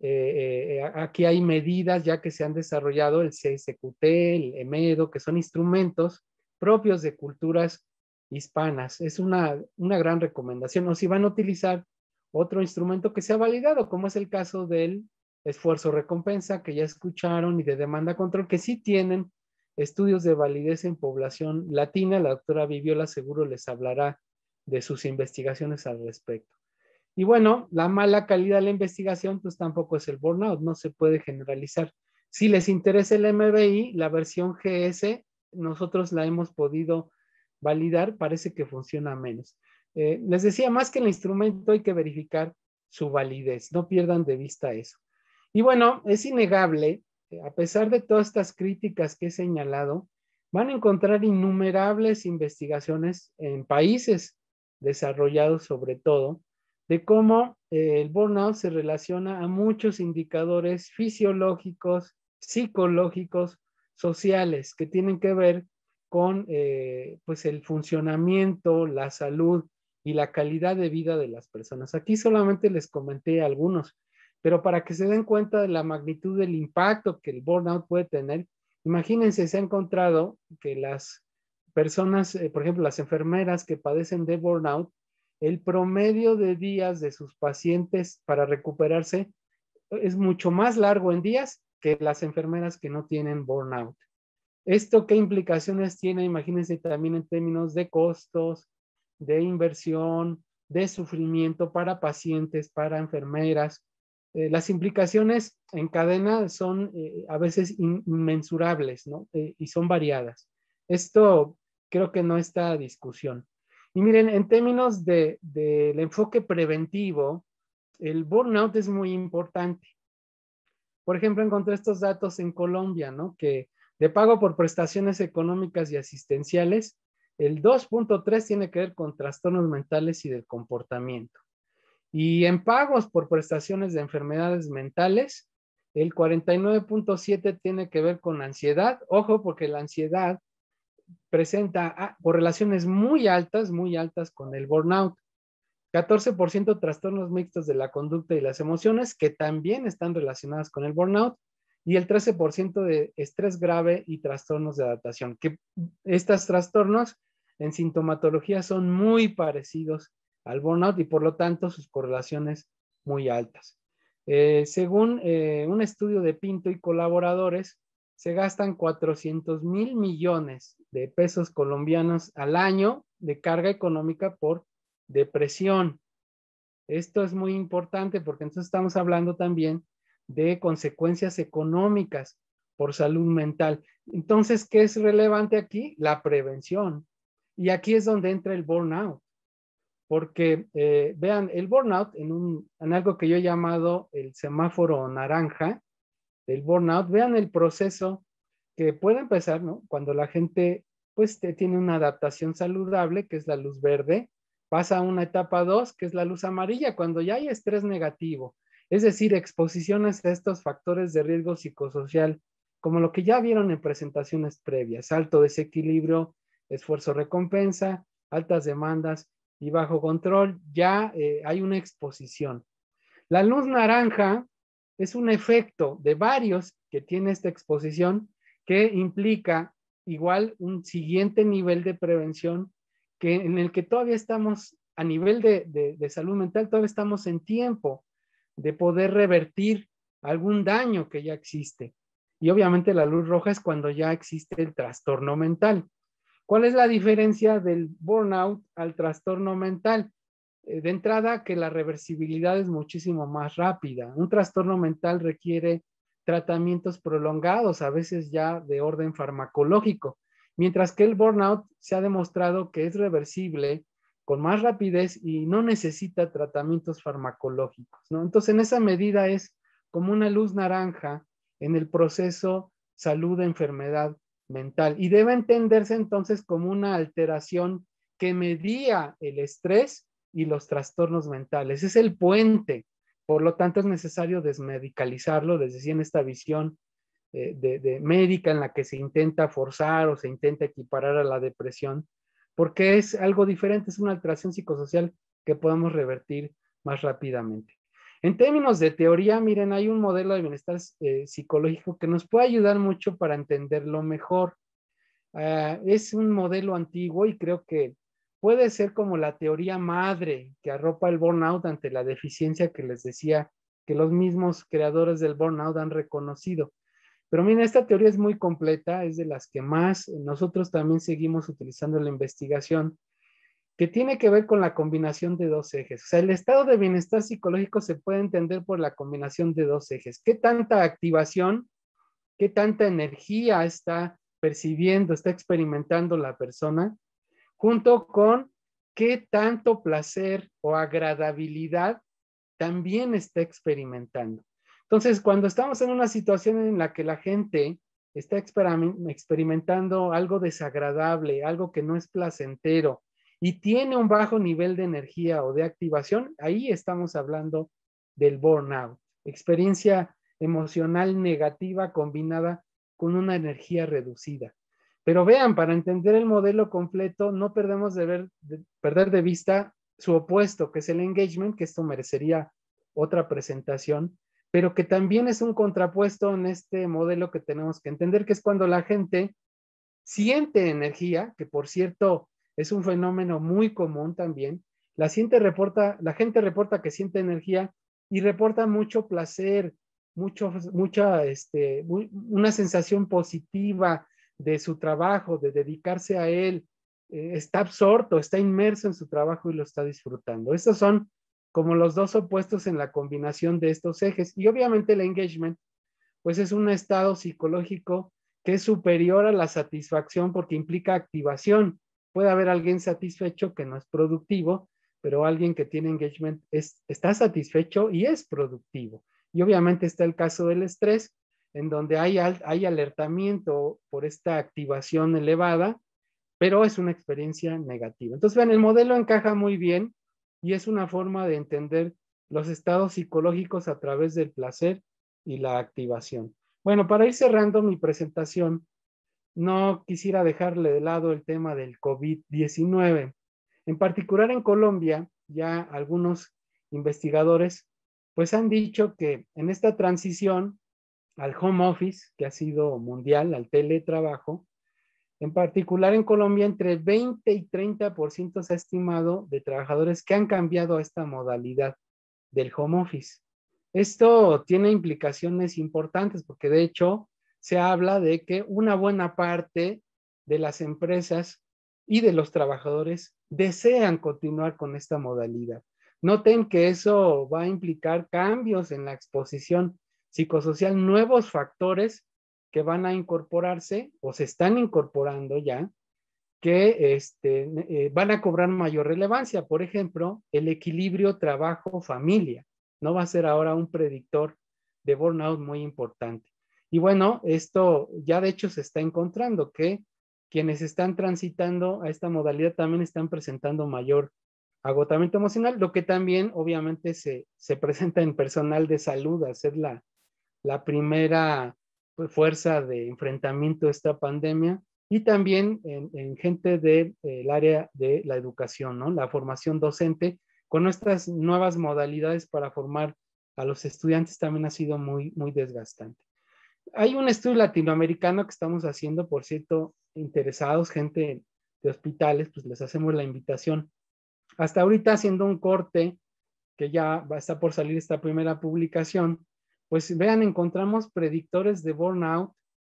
S3: aquí hay medidas ya que se han desarrollado, el CSQT, el EMEDO, que son instrumentos propios de culturas hispanas. Es una gran recomendación. O si van a utilizar otro instrumento que sea validado, como es el caso del esfuerzo recompensa, que ya escucharon, y de demanda control, que sí tienen estudios de validez en población latina. La doctora Viviola seguro les hablará de sus investigaciones al respecto. Y bueno, la mala calidad de la investigación pues tampoco es el burnout, no se puede generalizar. Si les interesa el MBI, la versión GS, nosotros la hemos podido validar, parece que funciona menos. Les decía, más que el instrumento hay que verificar su validez, no pierdan de vista eso. Y bueno, es innegable, a pesar de todas estas críticas que he señalado, van a encontrar innumerables investigaciones en países desarrollados sobre todo, de cómo el burnout se relaciona a muchos indicadores fisiológicos, psicológicos, sociales, que tienen que ver con pues el funcionamiento, la salud y la calidad de vida de las personas. Aquí solamente les comenté algunos, pero para que se den cuenta de la magnitud del impacto que el burnout puede tener, imagínense, se ha encontrado que las personas, por ejemplo, las enfermeras que padecen de burnout, el promedio de días de sus pacientes para recuperarse es mucho más largo en días que las enfermeras que no tienen burnout. ¿Esto qué implicaciones tiene? Imagínense también en términos de costos, de inversión, de sufrimiento para pacientes, para enfermeras. Las implicaciones en cadena son a veces inmensurables, ¿no? Y son variadas. Esto creo que no está a discusión. Y miren, en términos del enfoque preventivo, el burnout es muy importante. Por ejemplo, encontré estos datos en Colombia, ¿no? Que de pago por prestaciones económicas y asistenciales, el 2.3 tiene que ver con trastornos mentales y del comportamiento. Y en pagos por prestaciones de enfermedades mentales, el 49.7 tiene que ver con ansiedad. Ojo, porque la ansiedad presenta correlaciones muy altas con el burnout. 14% trastornos mixtos de la conducta y las emociones, que también están relacionadas con el burnout, y el 13% de estrés grave y trastornos de adaptación, que estos trastornos en sintomatología son muy parecidos al burnout y por lo tanto sus correlaciones muy altas. Según un estudio de Pinto y colaboradores, se gastan 400,000 millones de pesos colombianos al año de carga económica por depresión. Esto es muy importante porque entonces estamos hablando también de consecuencias económicas por salud mental. Entonces, ¿qué es relevante aquí? La prevención. Y aquí es donde entra el burnout. Porque vean, el burnout en algo que yo he llamado el semáforo naranja del burnout, vean el proceso que puede empezar, ¿no? Cuando la gente pues tiene una adaptación saludable, que es la luz verde, pasa a una etapa 2, que es la luz amarilla, cuando ya hay estrés negativo, es decir, exposiciones a estos factores de riesgo psicosocial, como lo que ya vieron en presentaciones previas, alto desequilibrio, esfuerzo-recompensa, altas demandas y bajo control, ya hay una exposición. La luz naranja es un efecto de varios que tiene esta exposición que implica igual un siguiente nivel de prevención que en el que todavía estamos a nivel de salud mental, todavía estamos en tiempo de poder revertir algún daño que ya existe. Y obviamente la luz roja es cuando ya existe el trastorno mental. ¿Cuál es la diferencia del burnout al trastorno mental? De entrada, que la reversibilidad es muchísimo más rápida. Un trastorno mental requiere tratamientos prolongados, a veces ya de orden farmacológico, mientras que el burnout se ha demostrado que es reversible con más rapidez y no necesita tratamientos farmacológicos, ¿no? Entonces, en esa medida es como una luz naranja en el proceso salud-enfermedad mental y debe entenderse entonces como una alteración que medía el estrés y los trastornos mentales. Es el puente, por lo tanto es necesario desmedicalizarlo, les decía, en esta visión de médica en la que se intenta forzar o se intenta equiparar a la depresión, porque es algo diferente, es una alteración psicosocial que podemos revertir más rápidamente. En términos de teoría, miren, hay un modelo de bienestar psicológico que nos puede ayudar mucho para entenderlo mejor. Es un modelo antiguo y creo que puede ser como la teoría madre que arropa el burnout ante la deficiencia que les decía que los mismos creadores del burnout han reconocido. Pero miren, esta teoría es muy completa, es de las que más nosotros también seguimos utilizando en la investigación, que tiene que ver con la combinación de dos ejes. O sea, el estado de bienestar psicológico se puede entender por la combinación de dos ejes. ¿Qué tanta activación, qué tanta energía está percibiendo, está experimentando la persona? Junto con qué tanto placer o agradabilidad también está experimentando. Entonces, cuando estamos en una situación en la que la gente está experimentando algo desagradable, algo que no es placentero y tiene un bajo nivel de energía o de activación, ahí estamos hablando del burnout. Experiencia emocional negativa combinada con una energía reducida. Pero vean, para entender el modelo completo, no perdemos perder de vista su opuesto, que es el engagement, que esto merecería otra presentación, pero que también es un contrapuesto en este modelo que tenemos que entender, que es cuando la gente siente energía, que por cierto es un fenómeno muy común también. La gente reporta que siente energía y reporta mucho placer, una sensación positiva de su trabajo, de dedicarse a él. Está absorto, está inmerso en su trabajo y lo está disfrutando. Estos son como los dos opuestos en la combinación de estos ejes. Y obviamente el engagement, pues es un estado psicológico que es superior a la satisfacción porque implica activación. Puede haber alguien satisfecho que no es productivo, pero alguien que tiene engagement está satisfecho y es productivo. Y obviamente está el caso del estrés, en donde hay alertamiento por esta activación elevada, pero es una experiencia negativa. Entonces, vean, el modelo encaja muy bien y es una forma de entender los estados psicológicos a través del placer y la activación. Bueno, para ir cerrando mi presentación, no quisiera dejarle de lado el tema del COVID-19. En particular en Colombia, ya algunos investigadores pues han dicho que en esta transición al home office, que ha sido mundial, al teletrabajo, en particular en Colombia, entre 20 y 30% se ha estimado de trabajadores que han cambiado a esta modalidad del home office. Esto tiene implicaciones importantes porque de hecho se habla de que una buena parte de las empresas y de los trabajadores desean continuar con esta modalidad. Noten que eso va a implicar cambios en la exposición psicosocial, nuevos factores que van a incorporarse o se están incorporando ya, que van a cobrar mayor relevancia. Por ejemplo, el equilibrio trabajo-familia. No va a ser ahora un predictor de burnout muy importante. Y bueno, esto ya de hecho se está encontrando que quienes están transitando a esta modalidad también están presentando mayor agotamiento emocional, lo que también obviamente se presenta en personal de salud, a ser la primera fuerza de enfrentamiento a esta pandemia, y también en gente del área de la educación, ¿no? La formación docente con nuestras nuevas modalidades para formar a los estudiantes también ha sido muy, muy desgastante. Hay un estudio latinoamericano que estamos haciendo, por cierto, interesados, gente de hospitales, pues les hacemos la invitación. Hasta ahorita haciendo un corte que ya está por salir esta primera publicación, pues vean, encontramos predictores de burnout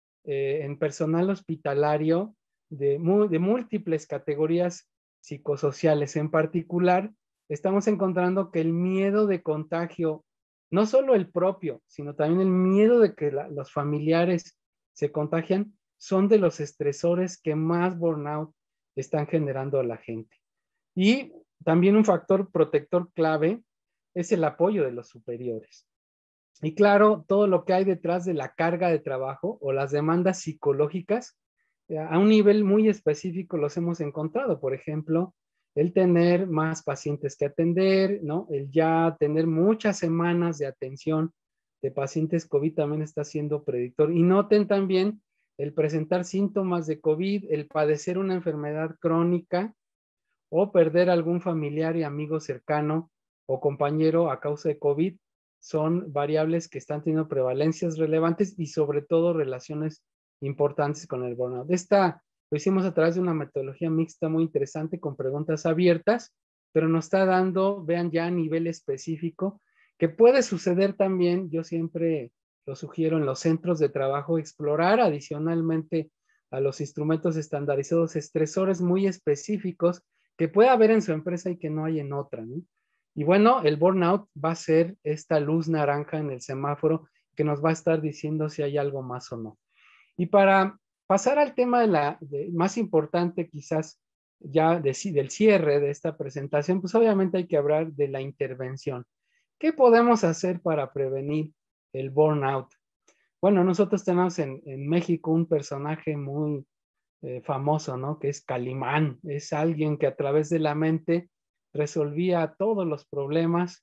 S3: en personal hospitalario de múltiples categorías psicosociales. En particular, estamos encontrando que el miedo de contagio, no solo el propio, sino también el miedo de que los familiares se contagian, son de los estresores que más burnout están generando a la gente. Y también un factor protector clave es el apoyo de los superiores. Y claro, todo lo que hay detrás de la carga de trabajo o las demandas psicológicas, a un nivel muy específico los hemos encontrado. Por ejemplo, el tener más pacientes que atender, ¿no? El ya tener muchas semanas de atención de pacientes COVID también está siendo predictor. Y noten también el presentar síntomas de COVID, el padecer una enfermedad crónica o perder algún familiar y amigo cercano o compañero a causa de COVID son variables que están teniendo prevalencias relevantes y sobre todo relaciones importantes con el burnout. Lo hicimos a través de una metodología mixta muy interesante con preguntas abiertas, pero nos está dando, vean ya a nivel específico, que puede suceder también, yo siempre lo sugiero en los centros de trabajo, explorar adicionalmente a los instrumentos estandarizados estresores muy específicos que puede haber en su empresa y que no hay en otra, ¿no? Y bueno, el burnout va a ser esta luz naranja en el semáforo que nos va a estar diciendo si hay algo más o no. Y para pasar al tema más importante quizás ya del cierre de esta presentación, pues obviamente hay que hablar de la intervención. ¿Qué podemos hacer para prevenir el burnout? Bueno, nosotros tenemos en México un personaje muy famoso, ¿no? Que es Calimán. Es alguien que a través de la mente resolvía todos los problemas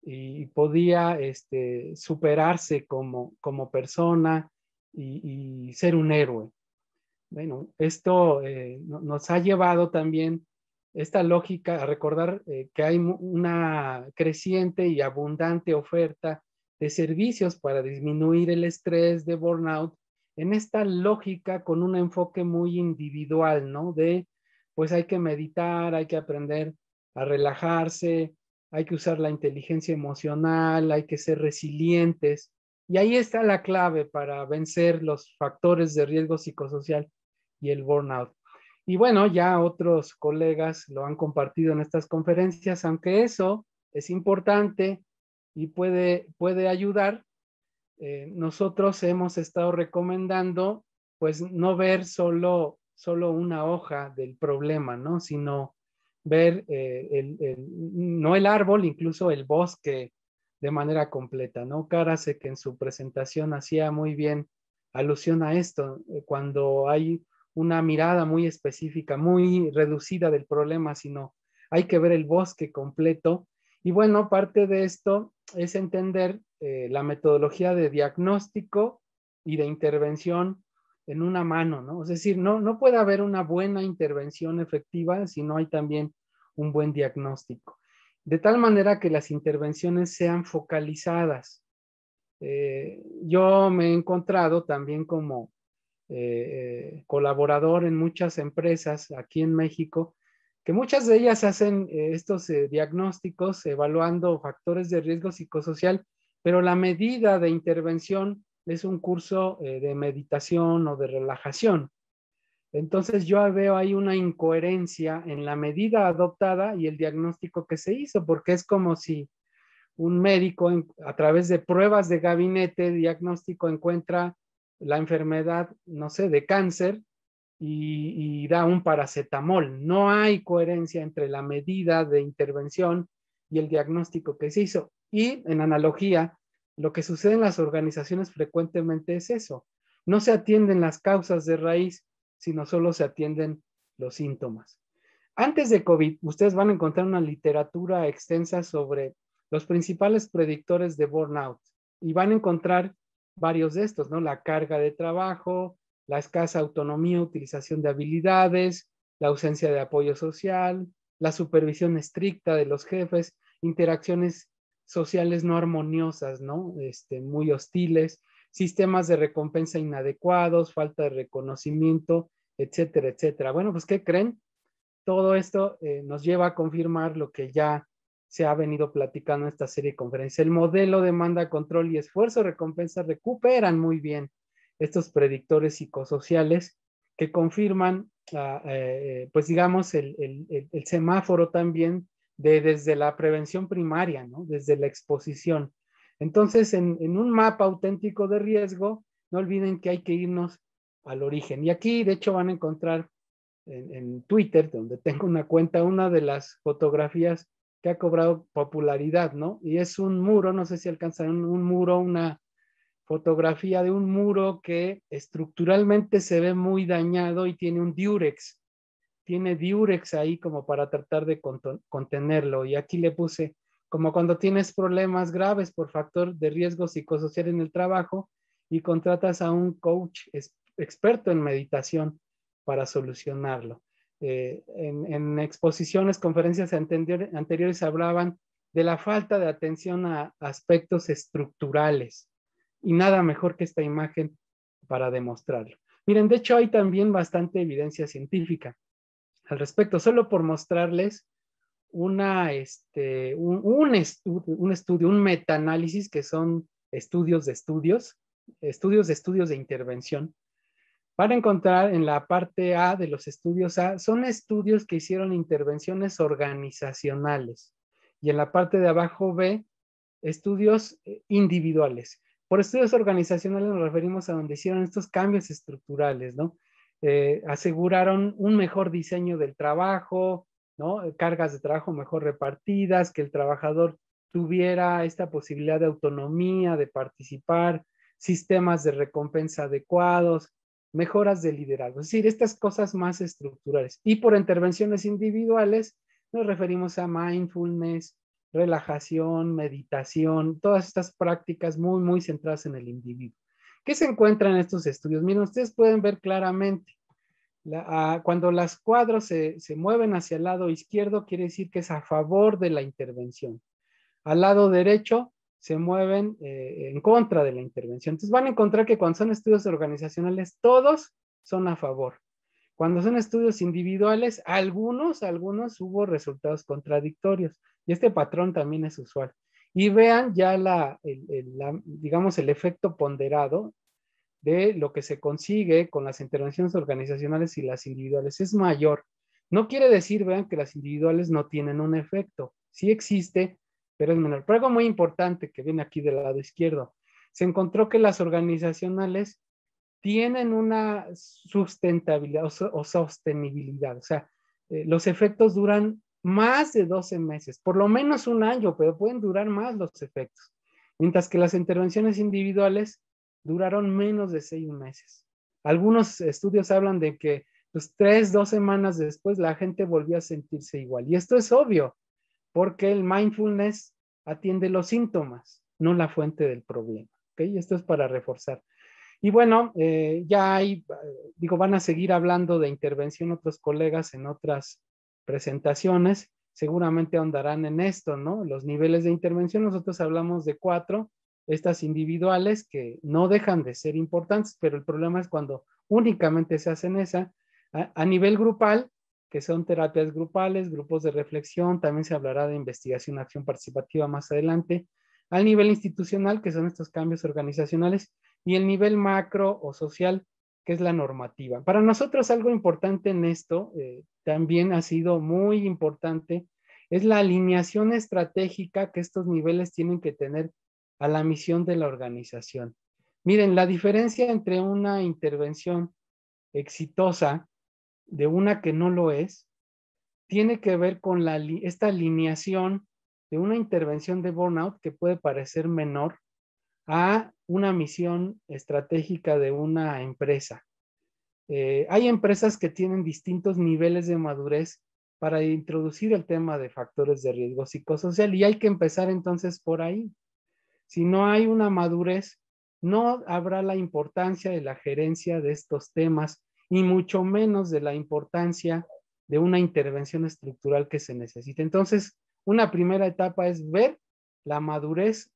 S3: y podía superarse como persona y ser un héroe. Bueno, esto nos ha llevado también esta lógica a recordar que hay una creciente y abundante oferta de servicios para disminuir el estrés de burnout en esta lógica con un enfoque muy individual, ¿no? De, pues hay que meditar, hay que aprender a relajarse, hay que usar la inteligencia emocional, hay que ser resilientes. Y ahí está la clave para vencer los factores de riesgo psicosocial y el burnout. Y bueno, ya otros colegas lo han compartido en estas conferencias, aunque eso es importante y puede ayudar. Nosotros hemos estado recomendando, pues, no ver solo una hoja del problema, ¿no? Sino ver no el árbol, incluso el bosque de manera completa, ¿no? Karasek en su presentación hacía muy bien alusión a esto, cuando hay una mirada muy específica, muy reducida del problema, sino hay que ver el bosque completo. Y bueno, parte de esto es entender la metodología de diagnóstico y de intervención en una mano, ¿no? Es decir, no puede haber una buena intervención efectiva si no hay también un buen diagnóstico. De tal manera que las intervenciones sean focalizadas. Yo me he encontrado también como colaborador en muchas empresas aquí en México, que muchas de ellas hacen estos diagnósticos evaluando factores de riesgo psicosocial, pero la medida de intervención es un curso de meditación o de relajación. Entonces yo veo ahí una incoherencia en la medida adoptada y el diagnóstico que se hizo, porque es como si un médico a través de pruebas de gabinete diagnóstico encuentra la enfermedad, no sé, de cáncer y da un paracetamol. No hay coherencia entre la medida de intervención y el diagnóstico que se hizo. Y en analogía, lo que sucede en las organizaciones frecuentemente es eso. No se atienden las causas de raíz, sino solo se atienden los síntomas. Antes de COVID, ustedes van a encontrar una literatura extensa sobre los principales predictores de burnout y van a encontrar varios de estos, ¿no? La carga de trabajo, la escasa autonomía, utilización de habilidades, la ausencia de apoyo social, la supervisión estricta de los jefes, interacciones sociales no armoniosas, ¿no? Muy hostiles, sistemas de recompensa inadecuados, falta de reconocimiento, etcétera, etcétera. Bueno, pues, ¿qué creen? Todo esto nos lleva a confirmar lo que ya se ha venido platicando en esta serie de conferencias. El modelo demanda, control y esfuerzo recompensa recuperan muy bien estos predictores psicosociales que confirman, pues digamos, el semáforo también desde la prevención primaria, ¿no? Desde la exposición. Entonces, en un mapa auténtico de riesgo, no olviden que hay que irnos al origen. Y aquí, de hecho, van a encontrar en Twitter, donde tengo una cuenta, una de las fotografías que ha cobrado popularidad, ¿no? Y es un muro, no sé si alcanzan un muro, una fotografía de un muro que estructuralmente se ve muy dañado y tiene un diurex. Tiene diurex ahí como para tratar de contenerlo. Y aquí le puse, como cuando tienes problemas graves por factor de riesgo psicosocial en el trabajo y contratas a un coach experto en meditación para solucionarlo. En exposiciones, conferencias anteriores hablaban de la falta de atención a aspectos estructurales y nada mejor que esta imagen para demostrarlo. Miren, de hecho hay también bastante evidencia científica al respecto, solo por mostrarles un estudio, un metaanálisis que son estudios de intervención, para encontrar en la parte A de los estudios A, son estudios que hicieron intervenciones organizacionales. Y en la parte de abajo B, estudios individuales. Por estudios organizacionales nos referimos a donde hicieron estos cambios estructurales, ¿no? Aseguraron un mejor diseño del trabajo, ¿no? Cargas de trabajo mejor repartidas, que el trabajador tuviera esta posibilidad de autonomía, de participar, sistemas de recompensa adecuados, mejoras de liderazgo, es decir, estas cosas más estructurales. Y por intervenciones individuales nos referimos a mindfulness, relajación, meditación, todas estas prácticas muy, muy centradas en el individuo. ¿Qué se encuentra en estos estudios? Miren, ustedes pueden ver claramente, cuando los cuadros se mueven hacia el lado izquierdo, quiere decir que es a favor de la intervención. Al lado derecho se mueven en contra de la intervención. Entonces van a encontrar que cuando son estudios organizacionales, todos son a favor. Cuando son estudios individuales, algunos hubo resultados contradictorios. Y este patrón también es usual. Y vean ya digamos, el efecto ponderado de lo que se consigue con las intervenciones organizacionales y las individuales es mayor. No quiere decir, vean, que las individuales no tienen un efecto. Sí existe, pero es menor. Pero algo muy importante que viene aquí del lado izquierdo, se encontró que las organizacionales tienen una sustentabilidad o sostenibilidad. O sea, los efectos duran más de 12 meses, por lo menos un año, pero pueden durar más los efectos. Mientras que las intervenciones individuales duraron menos de 6 meses. Algunos estudios hablan de que pues 3, 2 semanas después la gente volvió a sentirse igual. Y esto es obvio, porque el mindfulness atiende los síntomas, no la fuente del problema. ¿Okay? Esto es para reforzar. Y bueno, ya hay, digo, van a seguir hablando de intervención otros colegas en otras presentaciones. Seguramente ahondarán en esto, ¿no? Los niveles de intervención, nosotros hablamos de 4, estas individuales que no dejan de ser importantes, pero el problema es cuando únicamente se hacen esa. A nivel grupal, que son terapias grupales, grupos de reflexión, también se hablará de investigación, acción participativa más adelante. Al nivel institucional, que son estos cambios organizacionales, y el nivel macro o social, que es la normativa. Para nosotros algo importante en esto, también ha sido muy importante, es la alineación estratégica que estos niveles tienen que tener a la misión de la organización. Miren, la diferencia entre una intervención exitosa de una que no lo es, tiene que ver con esta alineación de una intervención de burnout que puede parecer menor a una misión estratégica de una empresa. Hay empresas que tienen distintos niveles de madurez para introducir el tema de factores de riesgo psicosocial y hay que empezar entonces por ahí. Si no hay una madurez, no habrá la importancia de la gerencia de estos temas y mucho menos de la importancia de una intervención estructural que se necesita. Entonces, una primera etapa es ver la madurez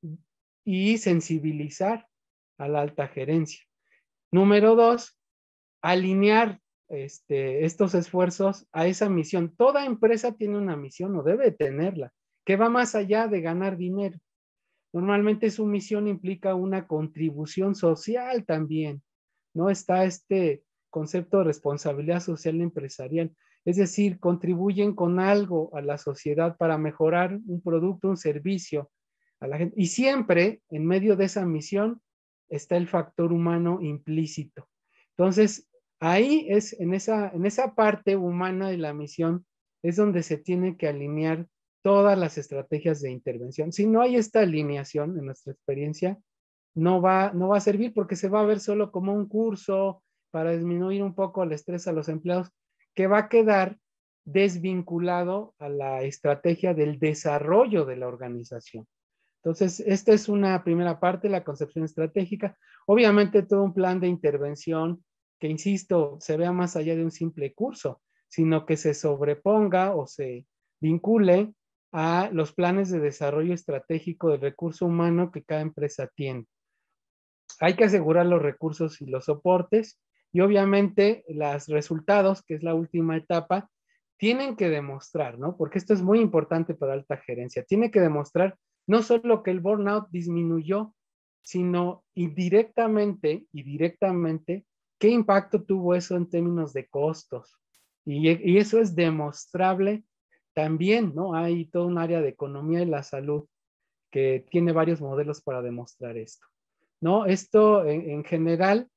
S3: y sensibilizar a la alta gerencia. Número 2, alinear estos esfuerzos a esa misión. Toda empresa tiene una misión o debe tenerla, que va más allá de ganar dinero. Normalmente su misión implica una contribución social también, ¿no? Está este concepto de responsabilidad social empresarial, es decir, contribuyen con algo a la sociedad para mejorar un producto, un servicio a la gente. Y siempre en medio de esa misión está el factor humano implícito. Entonces, ahí es en esa parte humana de la misión es donde se tiene que alinear todas las estrategias de intervención. Si no hay esta alineación en nuestra experiencia, no va a servir porque se va a ver solo como un curso para disminuir un poco el estrés a los empleados, que va a quedar desvinculado a la estrategia del desarrollo de la organización. Entonces, esta es una primera parte, la concepción estratégica. Obviamente, todo un plan de intervención que, insisto, se vea más allá de un simple curso, sino que se sobreponga o se vincule a los planes de desarrollo estratégico del recurso humano que cada empresa tiene. Hay que asegurar los recursos y los soportes y obviamente los resultados, que es la última etapa, tienen que demostrar, ¿no? Porque esto es muy importante para alta gerencia. Tiene que demostrar no solo que el burnout disminuyó, sino indirectamente y directamente qué impacto tuvo eso en términos de costos. Y eso es demostrable también, ¿no? Hay todo un área de economía y la salud que tiene varios modelos para demostrar esto, ¿no? Esto en general,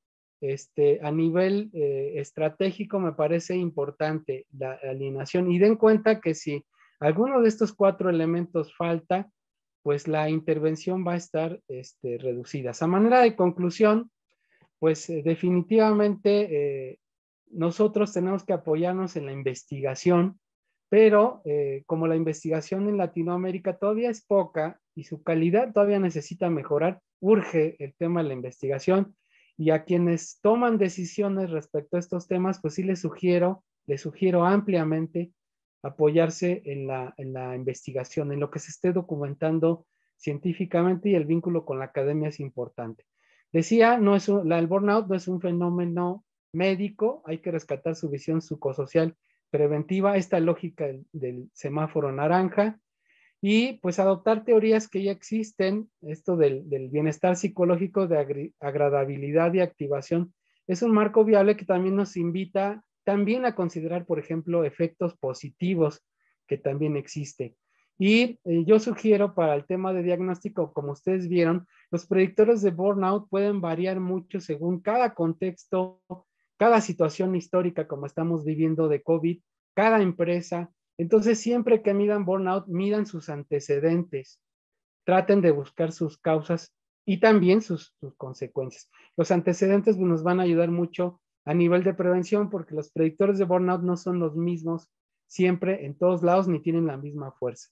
S3: a nivel estratégico me parece importante la alineación y den cuenta que si alguno de estos 4 elementos falta, pues la intervención va a estar reducida. A manera de conclusión, pues definitivamente nosotros tenemos que apoyarnos en la investigación pero como la investigación en Latinoamérica todavía es poca y su calidad todavía necesita mejorar, urge el tema de la investigación, y a quienes toman decisiones respecto a estos temas, pues sí les sugiero ampliamente apoyarse en la investigación, en lo que se esté documentando científicamente, y el vínculo con la academia es importante. Decía, el burnout no es un fenómeno médico, hay que rescatar su visión psicosocial preventiva, esta lógica del semáforo naranja, y pues adoptar teorías que ya existen, esto del bienestar psicológico, de agradabilidad y activación, es un marco viable que también nos invita también a considerar, por ejemplo, efectos positivos que también existe. Y yo sugiero para el tema de diagnóstico, como ustedes vieron, los predictores de burnout pueden variar mucho según cada contexto, cada situación histórica como estamos viviendo de COVID, cada empresa. Entonces, siempre que midan burnout, midan sus antecedentes, traten de buscar sus causas y también sus consecuencias. Los antecedentes nos van a ayudar mucho a nivel de prevención, porque los predictores de burnout no son los mismos siempre en todos lados, ni tienen la misma fuerza.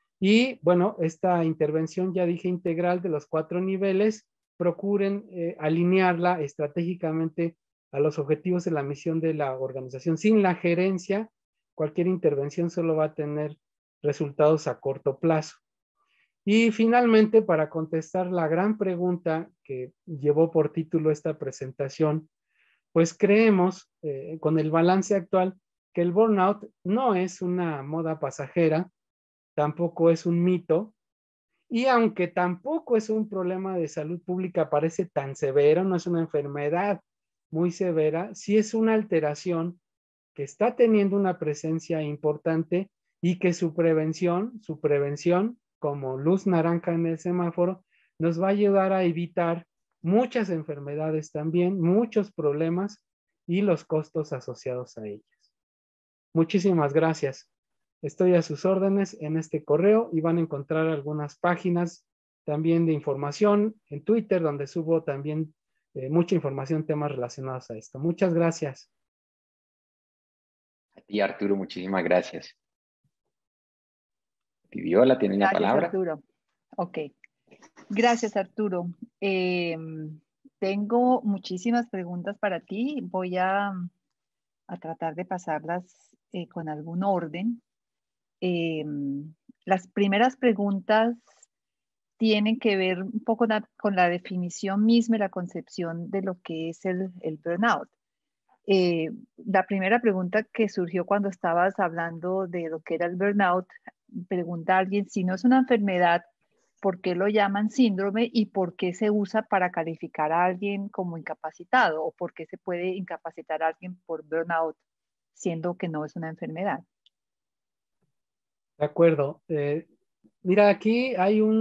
S3: Y bueno, esta intervención, ya dije, integral de los 4 niveles, procuren alinearla estratégicamente a los objetivos de la misión de la organización. Sin la gerencia, cualquier intervención solo va a tener resultados a corto plazo. Y finalmente, para contestar la gran pregunta que llevó por título esta presentación, pues creemos, con el balance actual, que el burnout no es una moda pasajera, tampoco es un mito, y aunque tampoco es un problema de salud pública, parece tan severo, no es una enfermedad muy severa, sí es una alteración que está teniendo una presencia importante, y que su prevención, como luz naranja en el semáforo, nos va a ayudar a evitar muchas enfermedades también, muchos problemas y los costos asociados a ellas. Muchísimas gracias. Estoy a sus órdenes en este correo, y van a encontrar algunas páginas también de información en Twitter, donde subo también mucha información, temas relacionados a esto. Muchas gracias.
S1: A ti, Arturo, muchísimas gracias. Viola, ¿tienen la palabra?
S2: Arturo. Ok. Gracias, Arturo. Tengo muchísimas preguntas para ti. Voy a tratar de pasarlas con algún orden. Las primeras preguntas tienen que ver un poco con la definición misma y la concepción de lo que es el burnout. La primera pregunta que surgió cuando estabas hablando de lo que era el burnout, pregunta a alguien, si no es una enfermedad, ¿por qué lo llaman síndrome y por qué se usa para calificar a alguien como incapacitado, o por qué se puede incapacitar a alguien por burnout siendo que no es una enfermedad?
S3: De acuerdo. Mira, aquí hay un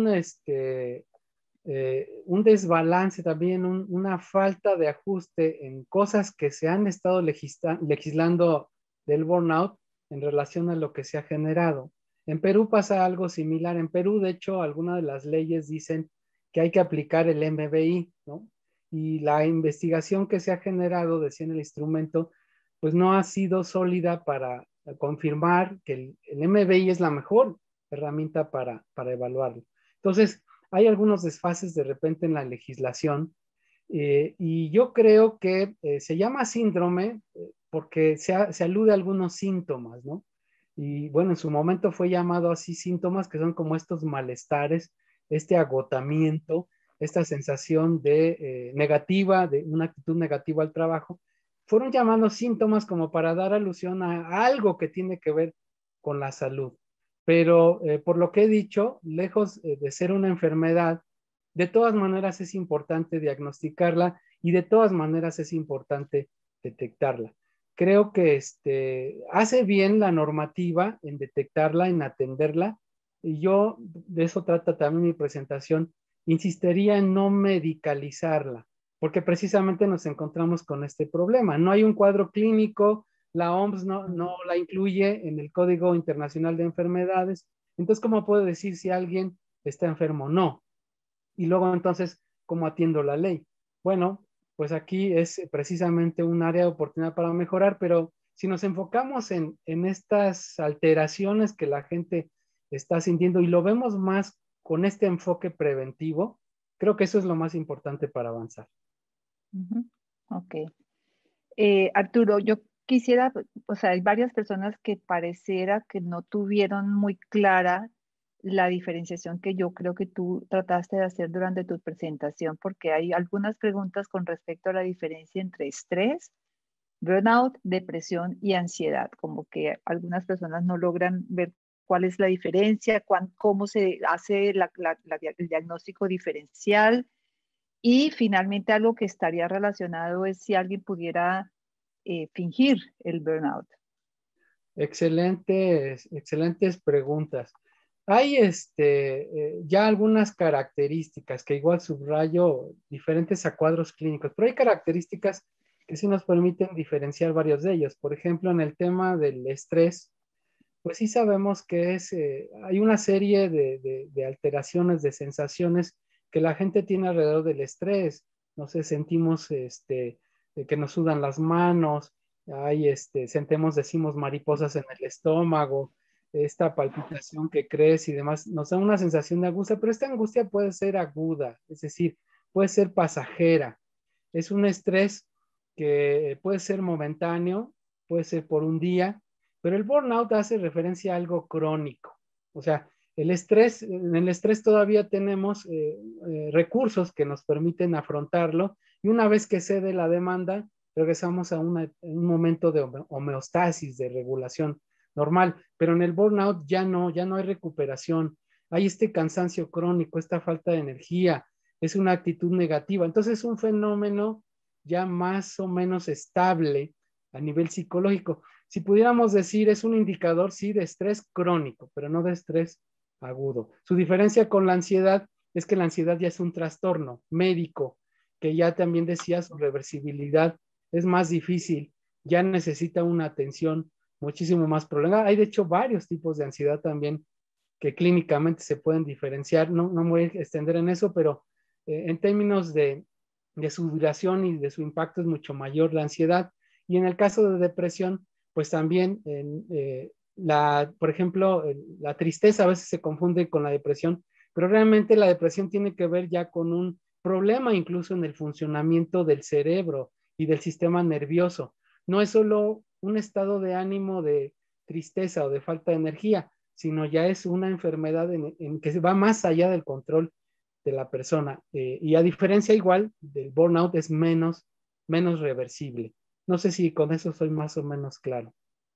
S3: desbalance también, una falta de ajuste en cosas que se han estado legislando del burnout en relación a lo que se ha generado. En Perú pasa algo similar. En Perú, de hecho, algunas de las leyes dicen que hay que aplicar el MBI, ¿no? Y la investigación que se ha generado, decía en el instrumento, pues no ha sido sólida para confirmar que el MBI es la mejor herramienta para evaluarlo. Entonces, hay algunos desfases de repente en la legislación, y yo creo que se llama síndrome porque se alude a algunos síntomas, ¿no? Y bueno, en su momento fue llamado así síntomas que son como estos malestares, este agotamiento, esta sensación de negativa, de una actitud negativa al trabajo. Fueron llamados síntomas como para dar alusión a algo que tiene que ver con la salud. Pero por lo que he dicho, lejos de ser una enfermedad, de todas maneras es importante diagnosticarla, y de todas maneras es importante detectarla. Creo que hace bien la normativa en detectarla, en atenderla, y yo, de eso trata también mi presentación, insistiría en no medicalizarla, porque precisamente nos encontramos con este problema. No hay un cuadro clínico, la OMS no la incluye en el Código Internacional de Enfermedades. Entonces, ¿cómo puedo decir si alguien está enfermo? No. Y luego, entonces, ¿cómo atiendo la ley? Bueno, pues aquí es precisamente un área de oportunidad para mejorar, pero si nos enfocamos en estas alteraciones que la gente está sintiendo y lo vemos más con este enfoque preventivo, creo que eso es lo más importante para avanzar.
S2: Ok. Arturo, yo quisiera, o sea, hay varias personas que pareciera que no tuvieron muy clara la diferenciación que yo creo que tú trataste de hacer durante tu presentación, porque hay algunas preguntas con respecto a la diferencia entre estrés, burnout, depresión y ansiedad, como que algunas personas no logran ver cuál es la diferencia, cómo se hace el diagnóstico diferencial. Y finalmente algo que estaría relacionado es si alguien pudiera fingir el burnout.
S3: Excelentes preguntas. Hay ya algunas características que igual subrayo diferentes a cuadros clínicos, pero hay características que sí nos permiten diferenciar varios de ellos. Por ejemplo, en el tema del estrés, pues sí sabemos que hay una serie de alteraciones, de sensaciones que la gente tiene alrededor del estrés. No sé, sentimos que nos sudan las manos, sentemos, decimos mariposas en el estómago, esta palpitación que crece y demás, nos da una sensación de angustia, pero esta angustia puede ser aguda, es decir, puede ser pasajera. Es un estrés que puede ser momentáneo, puede ser por un día, pero el burnout hace referencia a algo crónico. O sea, en el estrés todavía tenemos recursos que nos permiten afrontarlo y una vez que cede la demanda, regresamos a un momento de homeostasis, de regulación normal, pero en el burnout ya no hay recuperación, hay este cansancio crónico, esta falta de energía, es una actitud negativa, entonces es un fenómeno ya más o menos estable a nivel psicológico. Si pudiéramos decir, es un indicador, sí, de estrés crónico, pero no de estrés agudo. Su diferencia con la ansiedad es que la ansiedad ya es un trastorno médico, que ya también decía su reversibilidad es más difícil, ya necesita una atención muchísimo más prolongada. Hay de hecho varios tipos de ansiedad también que clínicamente se pueden diferenciar, no me voy a extender en eso, pero en términos de su duración y de su impacto es mucho mayor la ansiedad. Y en el caso de depresión, pues también, por ejemplo, la tristeza a veces se confunde con la depresión, pero realmente la depresión tiene que ver ya con un problema incluso en el funcionamiento del cerebro y del sistema nervioso. No es solo un estado de ánimo de tristeza o de falta de energía, sino ya es una enfermedad en que va más allá del control de la persona. Y a diferencia igual del burnout es menos reversible. No sé si con eso soy más o menos claro.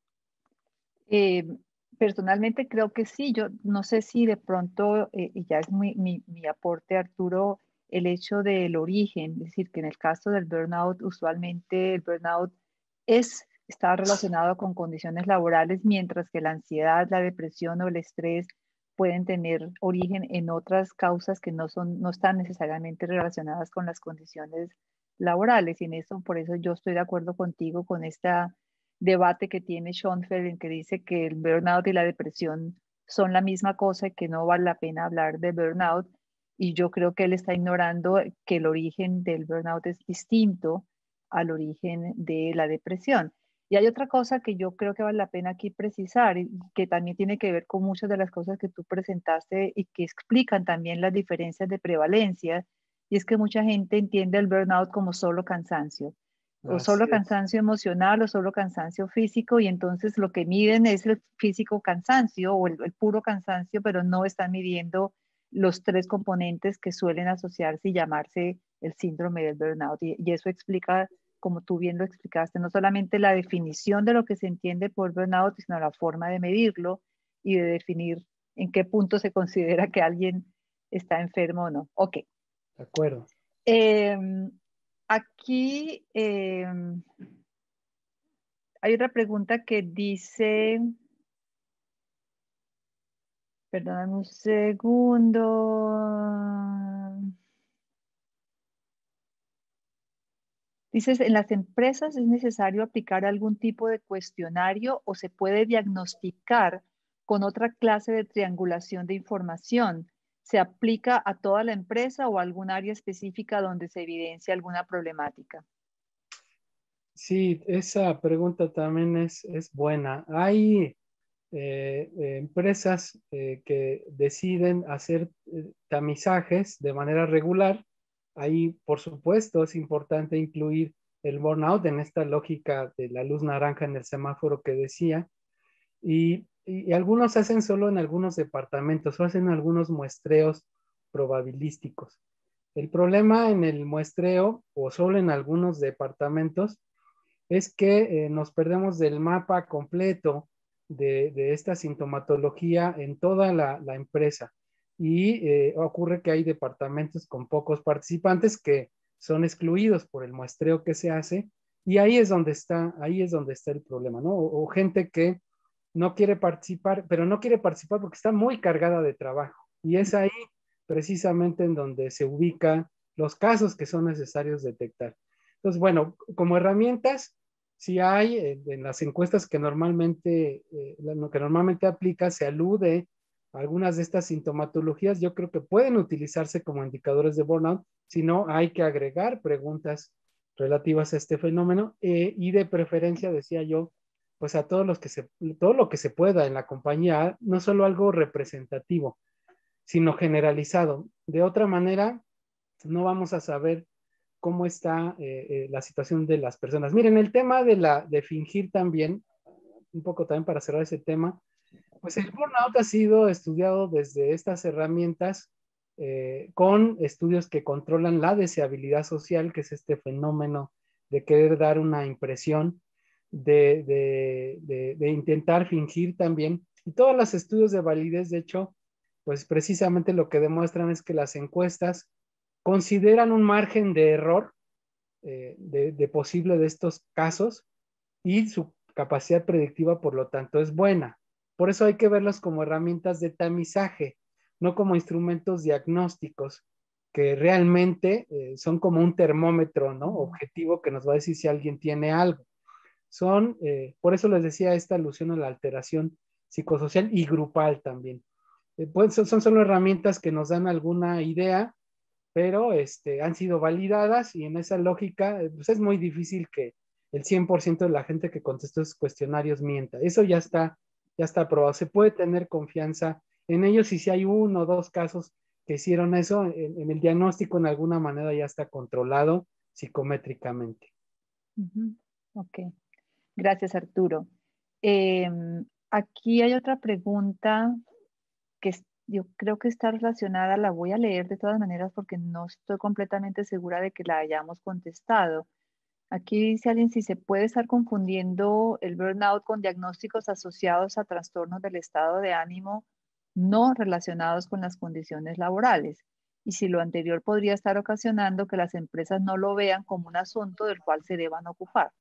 S2: Eh, Personalmente creo que sí, yo no sé si de pronto, y ya es mi aporte, Arturo, el hecho del origen, es decir, que en el caso del burnout, usualmente el burnout está relacionado con condiciones laborales, mientras que la ansiedad, la depresión o el estrés pueden tener origen en otras causas que no están necesariamente relacionadas con las condiciones laborales. Y en eso, por eso yo estoy de acuerdo contigo con esta debate que tiene Schoenfeld en que dice que el burnout y la depresión son la misma cosa y que no vale la pena hablar de burnout. Y yo creo que él está ignorando que el origen del burnout es distinto al origen de la depresión. Y hay otra cosa que yo creo que vale la pena aquí precisar y que también tiene que ver con muchas de las cosas que tú presentaste y que explican también las diferencias de prevalencia. Y es que mucha gente entiende el burnout como solo cansancio o
S3: Así
S2: solo
S3: es.
S2: cansancio emocional o solo cansancio físico y entonces lo que miden es el físico cansancio o el puro cansancio, pero no están midiendo los tres componentes que suelen asociarse y llamarse el síndrome del burnout. Y eso explica, como tú bien lo explicaste, no solamente la definición de lo que se entiende por burnout, sino la forma de medirlo y de definir en qué punto se considera que alguien está enfermo o no. Ok.
S3: De acuerdo.
S2: Aquí hay otra pregunta que dice, perdóname un segundo. Dices, ¿en las empresas es necesario aplicar algún tipo de cuestionario o se puede diagnosticar con otra clase de triangulación de información? ¿Se aplica a toda la empresa o a algún área específica donde se evidencia alguna problemática?
S3: Sí, esa pregunta también es buena. Hay empresas que deciden hacer tamizajes de manera regular. Ahí, por supuesto, es importante incluir el burnout en esta lógica de la luz naranja en el semáforo que decía. Y algunos hacen solo en algunos departamentos o hacen algunos muestreos probabilísticos. El problema en el muestreo o solo en algunos departamentos es que nos perdemos del mapa completo de esta sintomatología en toda la empresa. Y ocurre que hay departamentos con pocos participantes que son excluidos por el muestreo que se hace, y ahí es donde está el problema, ¿no? O gente que no quiere participar, pero no quiere participar porque está muy cargada de trabajo. Y es ahí precisamente en donde se ubican los casos que son necesarios detectar. Entonces, bueno, como herramientas, si hay en las encuestas lo que normalmente aplica, se alude a algunas de estas sintomatologías. Yo creo que pueden utilizarse como indicadores de burnout, si no, hay que agregar preguntas relativas a este fenómeno y de preferencia, decía yo, pues a todo lo que se pueda en la compañía, no solo algo representativo, sino generalizado. De otra manera, no vamos a saber cómo está la situación de las personas. Miren, el tema de fingir también, un poco también para cerrar ese tema, pues el burnout ha sido estudiado desde estas herramientas con estudios que controlan la deseabilidad social, que es este fenómeno de querer dar una impresión, de intentar fingir también. Y todos los estudios de validez, de hecho, pues precisamente lo que demuestran es que las encuestas consideran un margen de error de posible de estos casos y su capacidad predictiva, por lo tanto, es buena. Por eso hay que verlas como herramientas de tamizaje, no como instrumentos diagnósticos que realmente son como un termómetro, ¿no? Objetivo que nos va a decir si alguien tiene algo. Por eso les decía esta alusión a la alteración psicosocial y grupal también. Pues son solo herramientas que nos dan alguna idea, pero han sido validadas y en esa lógica pues es muy difícil que el 100% de la gente que contestó esos cuestionarios mienta. Eso ya está probado. Se puede tener confianza en ellos y si hay uno o dos casos que hicieron eso, en el diagnóstico en alguna manera ya está controlado psicométricamente.
S2: Ok, gracias Arturo. Aquí hay otra pregunta que yo creo que está relacionada, la voy a leer de todas maneras porque no estoy completamente segura de que la hayamos contestado. Aquí dice alguien si se puede estar confundiendo el burnout con diagnósticos asociados a trastornos del estado de ánimo no relacionados con las condiciones laborales. Y si lo anterior podría estar ocasionando que las empresas no lo vean como un asunto del cual se deban ocupar.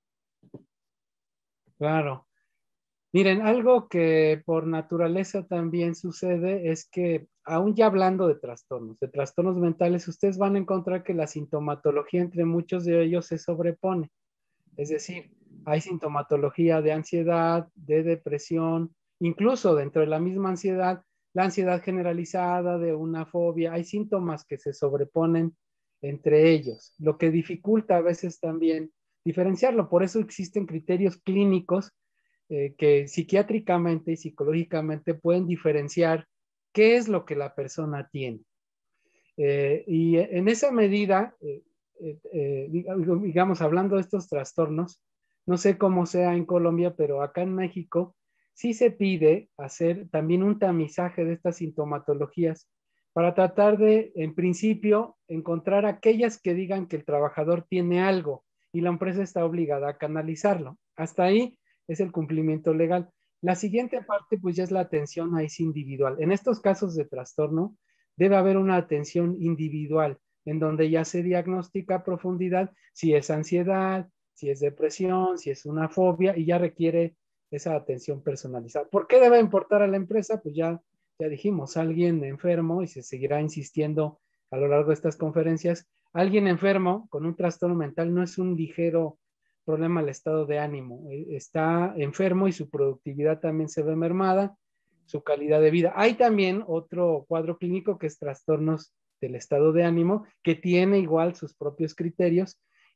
S3: Claro. Miren, algo que por naturaleza también sucede es que, aún ya hablando de trastornos mentales, ustedes van a encontrar que la sintomatología entre muchos de ellos se sobrepone. Es decir, hay sintomatología de ansiedad, de depresión, incluso dentro de la misma ansiedad, la ansiedad generalizada, de una fobia, hay síntomas que se sobreponen entre ellos, lo que dificulta a veces también diferenciarlo. Por eso existen criterios clínicos que psiquiátricamente y psicológicamente pueden diferenciar qué es lo que la persona tiene. Y en esa medida, digamos, hablando de estos trastornos, no sé cómo sea en Colombia, pero acá en México sí se pide hacer también un tamizaje de estas sintomatologías para tratar de, en principio, encontrar aquellas que digan que el trabajador tiene algo y la empresa está obligada a canalizarlo. Hasta ahí es el cumplimiento legal. La siguiente parte, pues ya es la atención ahí sí individual. En estos casos de trastorno, debe haber una atención individual en donde ya se diagnostica a profundidad si es ansiedad, si es depresión, si es una fobia y ya requiere esa atención personalizada. ¿Por qué debe importar a la empresa? Pues ya dijimos, alguien enfermo, y se seguirá insistiendo a lo largo de estas conferencias, alguien enfermo con un trastorno mental no es un ligero problema del estado de ánimo, está enfermo y su productividad también se ve mermada, su calidad de vida. Hay también otro cuadro clínico que es trastornos del estado de ánimo, que tiene igual sus propios criterios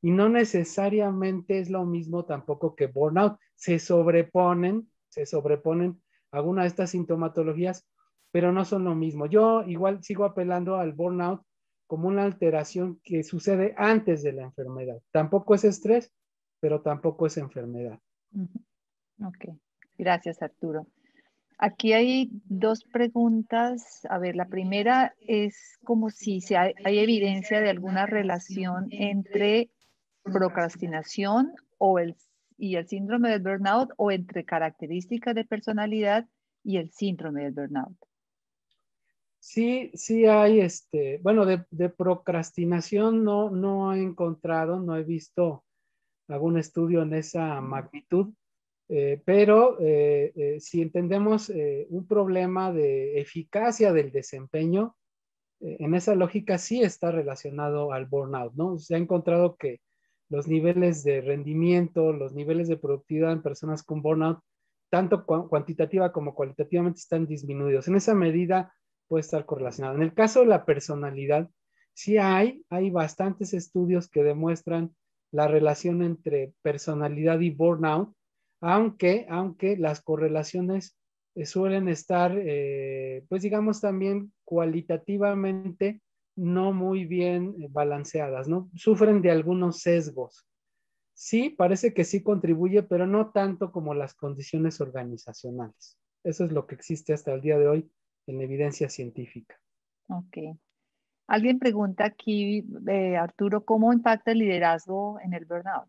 S3: y no necesariamente es lo mismo tampoco que burnout. Se sobreponen algunas de estas sintomatologías, pero no son lo mismo. Yo igual sigo apelando al burnout como una alteración que sucede antes de la enfermedad. Tampoco es estrés, pero tampoco es enfermedad.
S2: Ok, gracias Arturo. Aquí hay dos preguntas. A ver, la primera es como si hay evidencia de alguna relación entre procrastinación y el síndrome del burnout o entre características de personalidad y el síndrome del burnout.
S3: Sí, sí hay, bueno, de procrastinación no he encontrado, no he visto algún estudio en esa magnitud, pero si entendemos un problema de eficacia del desempeño, en esa lógica sí está relacionado al burnout, ¿no? Se ha encontrado que los niveles de rendimiento, los niveles de productividad en personas con burnout, tanto cuantitativa como cualitativamente, están disminuidos. En esa medida puede estar correlacionado. En el caso de la personalidad, sí hay bastantes estudios que demuestran la relación entre personalidad y burnout, aunque las correlaciones suelen estar, pues digamos también cualitativamente no muy bien balanceadas, ¿no? Sufren de algunos sesgos. Sí, parece que sí contribuye, pero no tanto como las condiciones organizacionales. Eso es lo que existe hasta el día de hoy en la evidencia científica.
S2: Ok. Alguien pregunta aquí, Arturo, ¿cómo impacta el liderazgo en el burnout?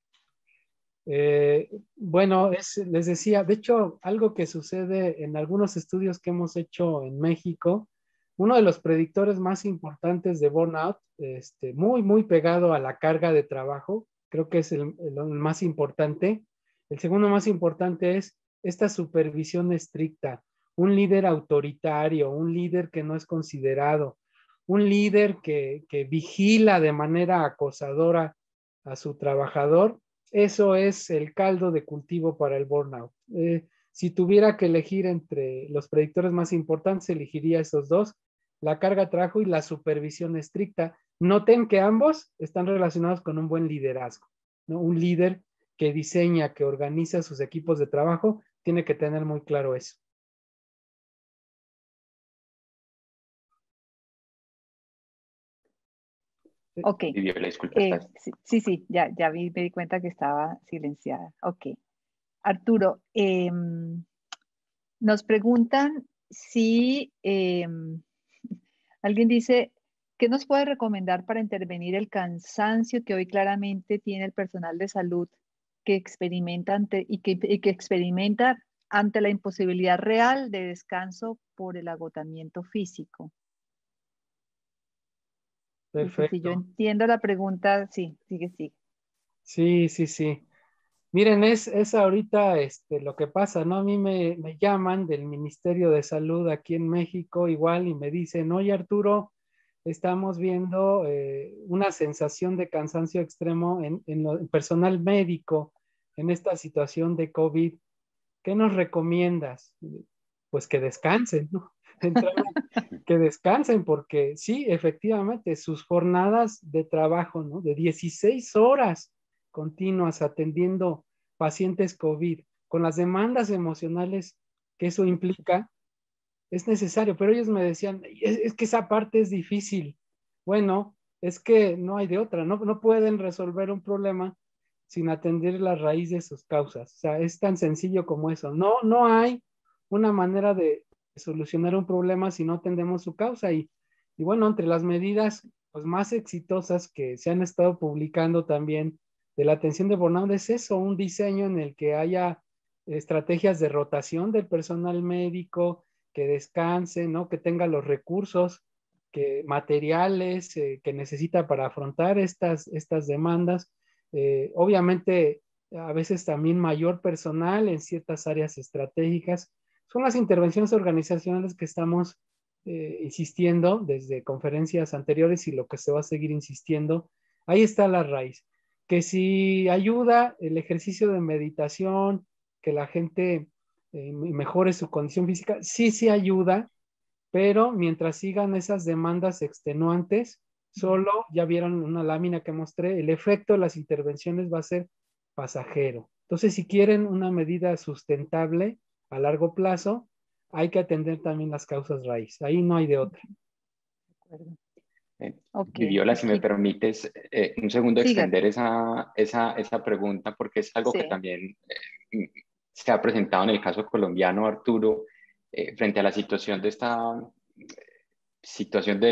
S3: Bueno, les decía, de hecho, algo que sucede en algunos estudios que hemos hecho en México, uno de los predictores más importantes de burnout, muy pegado a la carga de trabajo, creo que es el más importante. El segundo más importante es esta supervisión estricta, un líder autoritario, un líder que no es considerado, un líder que vigila de manera acosadora a su trabajador. Eso es el caldo de cultivo para el burnout. Si tuviera que elegir entre los predictores más importantes, elegiría esos dos, la carga de trabajo y la supervisión estricta. Noten que ambos están relacionados con un buen liderazgo, ¿no? Un líder que diseña, que organiza sus equipos de trabajo, tiene que tener muy claro eso.
S2: Ok.
S1: Disculpa,
S2: Sí, ya me di cuenta que estaba silenciada. Ok. Arturo, nos preguntan si alguien dice, ¿qué nos puede recomendar para intervenir el cansancio que hoy claramente tiene el personal de salud que experimenta que experimenta ante la imposibilidad real de descanso por el agotamiento físico? Dice, si yo
S3: Perfecto.
S2: entiendo la pregunta, sí, sigue.
S3: Sí. Miren, es ahorita lo que pasa, ¿no? A mí me llaman del Ministerio de Salud aquí en México igual y me dicen, oye Arturo, estamos viendo una sensación de cansancio extremo en el personal médico en esta situación de COVID. ¿Qué nos recomiendas? Pues que descansen, ¿no? Que descansen porque sí, efectivamente, sus jornadas de trabajo, ¿no? De 16 horas continuas atendiendo pacientes COVID, con las demandas emocionales que eso implica, es necesario, pero ellos me decían, es que esa parte es difícil. Bueno, es que no hay de otra, no pueden resolver un problema sin atender la raíz de sus causas. O sea, es tan sencillo como eso. No hay una manera de solucionar un problema si no atendemos su causa. Y bueno, entre las medidas pues, más exitosas que se han estado publicando también de la atención de burnout es eso, un diseño en el que haya estrategias de rotación del personal médico, que descanse, ¿no? Que tenga los recursos materiales que necesita para afrontar estas demandas. Obviamente, a veces también mayor personal en ciertas áreas estratégicas. Son las intervenciones organizacionales que estamos insistiendo desde conferencias anteriores y lo que se va a seguir insistiendo. Ahí está la raíz. Que si ayuda el ejercicio de meditación, que la gente mejore su condición física, sí ayuda, pero mientras sigan esas demandas extenuantes, Solo, ya vieron una lámina que mostré, el efecto de las intervenciones va a ser pasajero. Entonces, si quieren una medida sustentable a largo plazo, hay que atender también las causas raíz. Ahí no hay de otra.
S2: Ok,
S1: Viviola, si me
S2: aquí,
S1: permites un segundo
S2: siga.
S1: extender esa pregunta, porque es algo que
S2: Sí.
S1: también se ha presentado en el caso colombiano, Arturo, frente a la situación de esta situación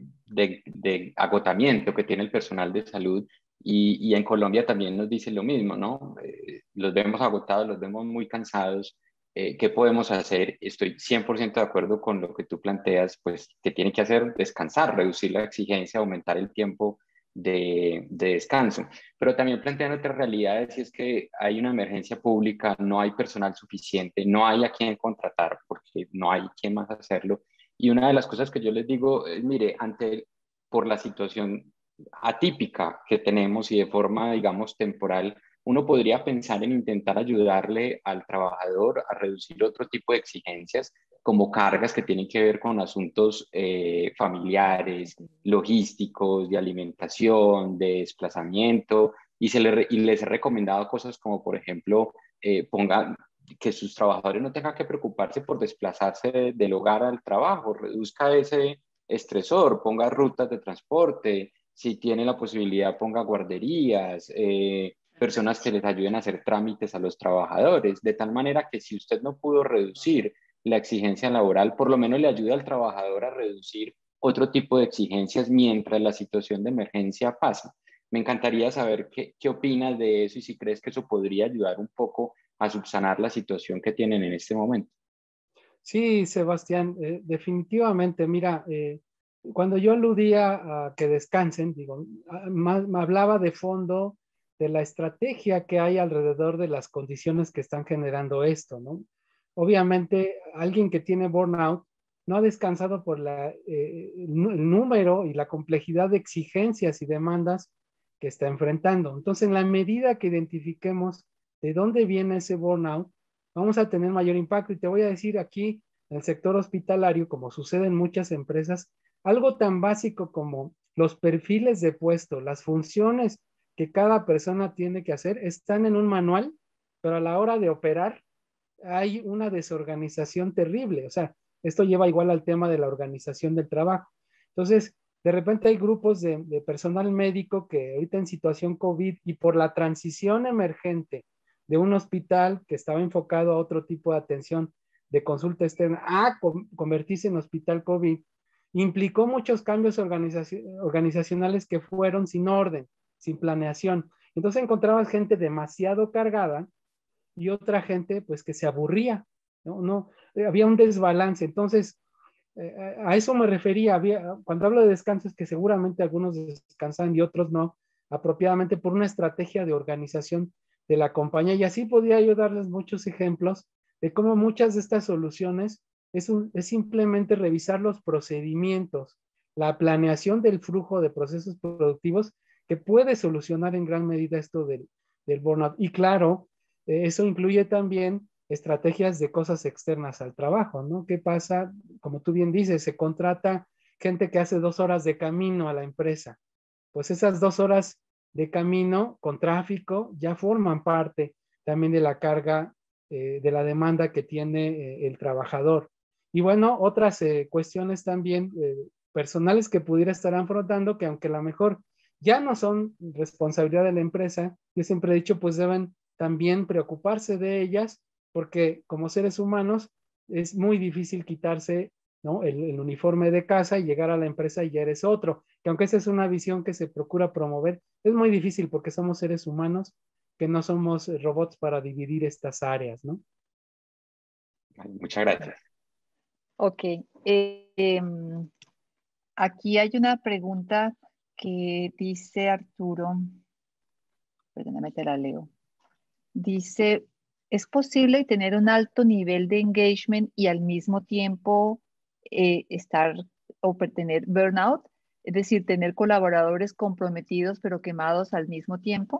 S1: de agotamiento que tiene el personal de salud. Y en Colombia también nos dicen lo mismo, ¿no? Los vemos agotados, los vemos muy cansados. ¿Qué podemos hacer? Estoy 100% de acuerdo con lo que tú planteas, pues que tiene que hacer descansar, reducir la exigencia, aumentar el tiempo de descanso. Pero también plantean otras realidades y es que hay una emergencia pública, no hay personal suficiente, no hay a quien contratar porque no hay quien más hacerlo. Y una de las cosas que yo les digo es, mire, por la situación atípica que tenemos y de forma, digamos, temporal, uno podría pensar en intentar ayudarle al trabajador a reducir otro tipo de exigencias, como cargas que tienen que ver con asuntos familiares, logísticos, de alimentación, de desplazamiento, y les he recomendado cosas como, por ejemplo, pongan que sus trabajadores no tengan que preocuparse por desplazarse del hogar al trabajo, reduzca ese estresor, ponga rutas de transporte, si tiene la posibilidad ponga guarderías, personas que les ayuden a hacer trámites a los trabajadores, de tal manera que si usted no pudo reducir la exigencia laboral, por lo menos le ayuda al trabajador a reducir otro tipo de exigencias mientras la situación de emergencia pasa. Me encantaría saber qué opinas de eso y si crees que eso podría ayudar un poco a subsanar la situación que tienen en este momento.
S3: Sí, Sebastián, definitivamente, mira, cuando yo aludía a que descansen, digo, me hablaba de fondo de la estrategia que hay alrededor de las condiciones que están generando esto, ¿no? Obviamente, alguien que tiene burnout no ha descansado por el número y la complejidad de exigencias y demandas que está enfrentando. Entonces, en la medida que identifiquemos de dónde viene ese burnout, vamos a tener mayor impacto. Y te voy a decir aquí, en el sector hospitalario, como sucede en muchas empresas, algo tan básico como los perfiles de puesto, las funciones que cada persona tiene que hacer, están en un manual, pero a la hora de operar hay una desorganización terrible. O sea, esto lleva igual al tema de la organización del trabajo. Entonces, de repente hay grupos de personal médico que ahorita en situación COVID y por la transición emergente de un hospital que estaba enfocado a otro tipo de atención de consulta externa a convertirse en hospital COVID, implicó muchos cambios organizacionales que fueron sin orden, sin planeación. Entonces encontrabas gente demasiado cargada y otra gente pues que se aburría, ¿no? No había un desbalance. Entonces, a eso me refería. Cuando hablo de descanso es que seguramente algunos descansan y otros no, apropiadamente por una estrategia de organización de la compañía. Y así podría yo darles muchos ejemplos de cómo muchas de estas soluciones es simplemente revisar los procedimientos, la planeación del flujo de procesos productivos que puede solucionar en gran medida esto del burnout. Y claro, eso incluye también estrategias de cosas externas al trabajo, ¿no? ¿Qué pasa? Como tú bien dices, se contrata gente que hace 2 horas de camino a la empresa. Pues esas 2 horas de camino con tráfico ya forman parte también de la carga, de la demanda que tiene el trabajador. Y bueno, otras cuestiones también personales que pudiera estar afrontando, que aunque a lo mejor ya no son responsabilidad de la empresa, yo siempre he dicho, pues deben también preocuparse de ellas, porque como seres humanos es muy difícil quitarse, ¿no?, el uniforme de casa y llegar a la empresa y ya eres otro, que aunque esa es una visión que se procura promover, es muy difícil porque somos seres humanos que no somos robots para dividir estas áreas, ¿no?
S1: Muchas gracias.
S2: Ok. Aquí hay una pregunta que dice Arturo, perdóname, te la leo. Dice, ¿es posible tener un alto nivel de engagement y al mismo tiempo estar o tener burnout? Es decir, tener colaboradores comprometidos pero quemados al mismo tiempo.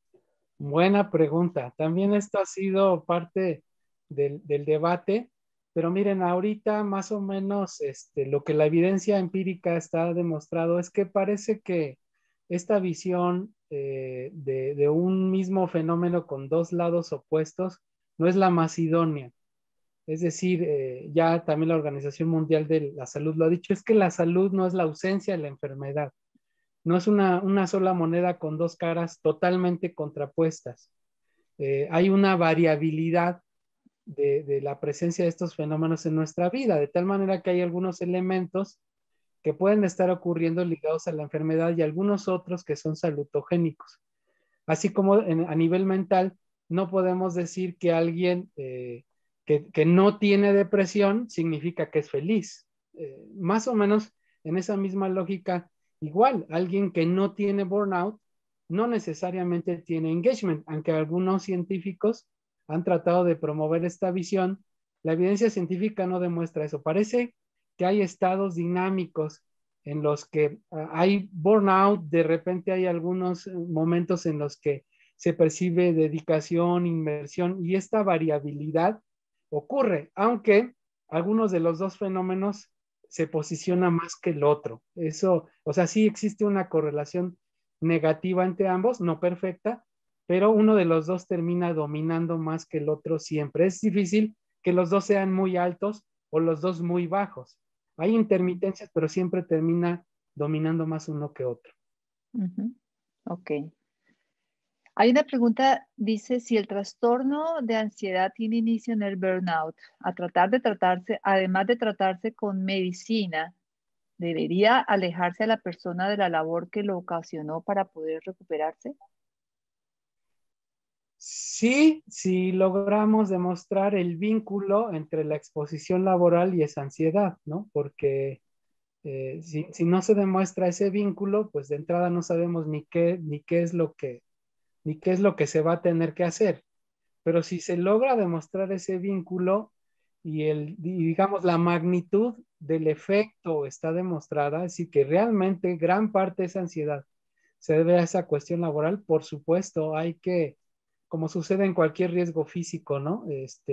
S3: Buena pregunta. También esto ha sido parte del debate pero miren, ahorita más o menos lo que la evidencia empírica está demostrado es que parece que esta visión de un mismo fenómeno con dos lados opuestos no es la más idónea. Es decir, ya también la Organización Mundial de la Salud lo ha dicho, es que la salud no es la ausencia de la enfermedad, no es una sola moneda con dos caras totalmente contrapuestas. Hay una variabilidad de la presencia de estos fenómenos en nuestra vida, de tal manera que hay algunos elementos que pueden estar ocurriendo ligados a la enfermedad y algunos otros que son salutogénicos. Así como a nivel mental, no podemos decir que alguien que no tiene depresión significa que es feliz. Más o menos en esa misma lógica, igual, alguien que no tiene burnout no necesariamente tiene engagement, aunque algunos científicos han tratado de promover esta visión. La evidencia científica no demuestra eso. Parece que hay estados dinámicos en los que hay burnout, de repente hay algunos momentos en los que se percibe dedicación, inmersión, y esta variabilidad ocurre, aunque algunos de los dos fenómenos se posiciona más que el otro. Eso, o sea, sí existe una correlación negativa entre ambos, no perfecta, pero uno de los dos termina dominando más que el otro siempre. Es difícil que los dos sean muy altos o los dos muy bajos. Hay intermitencias, pero siempre termina dominando más uno que otro.
S2: Ok. Hay una pregunta, dice, si el trastorno de ansiedad tiene inicio en el burnout, además de tratarse con medicina, ¿debería alejarse a la persona de la labor que lo ocasionó para poder recuperarse?
S3: Sí, si logramos demostrar el vínculo entre la exposición laboral y esa ansiedad, ¿no? Porque si no se demuestra ese vínculo, pues de entrada no sabemos ni qué es ni qué es lo que se va a tener que hacer. Pero si se logra demostrar ese vínculo digamos, la magnitud del efecto está demostrada, es decir, que realmente gran parte de esa ansiedad se debe a esa cuestión laboral, por supuesto, hay que, como sucede en cualquier riesgo físico, ¿no?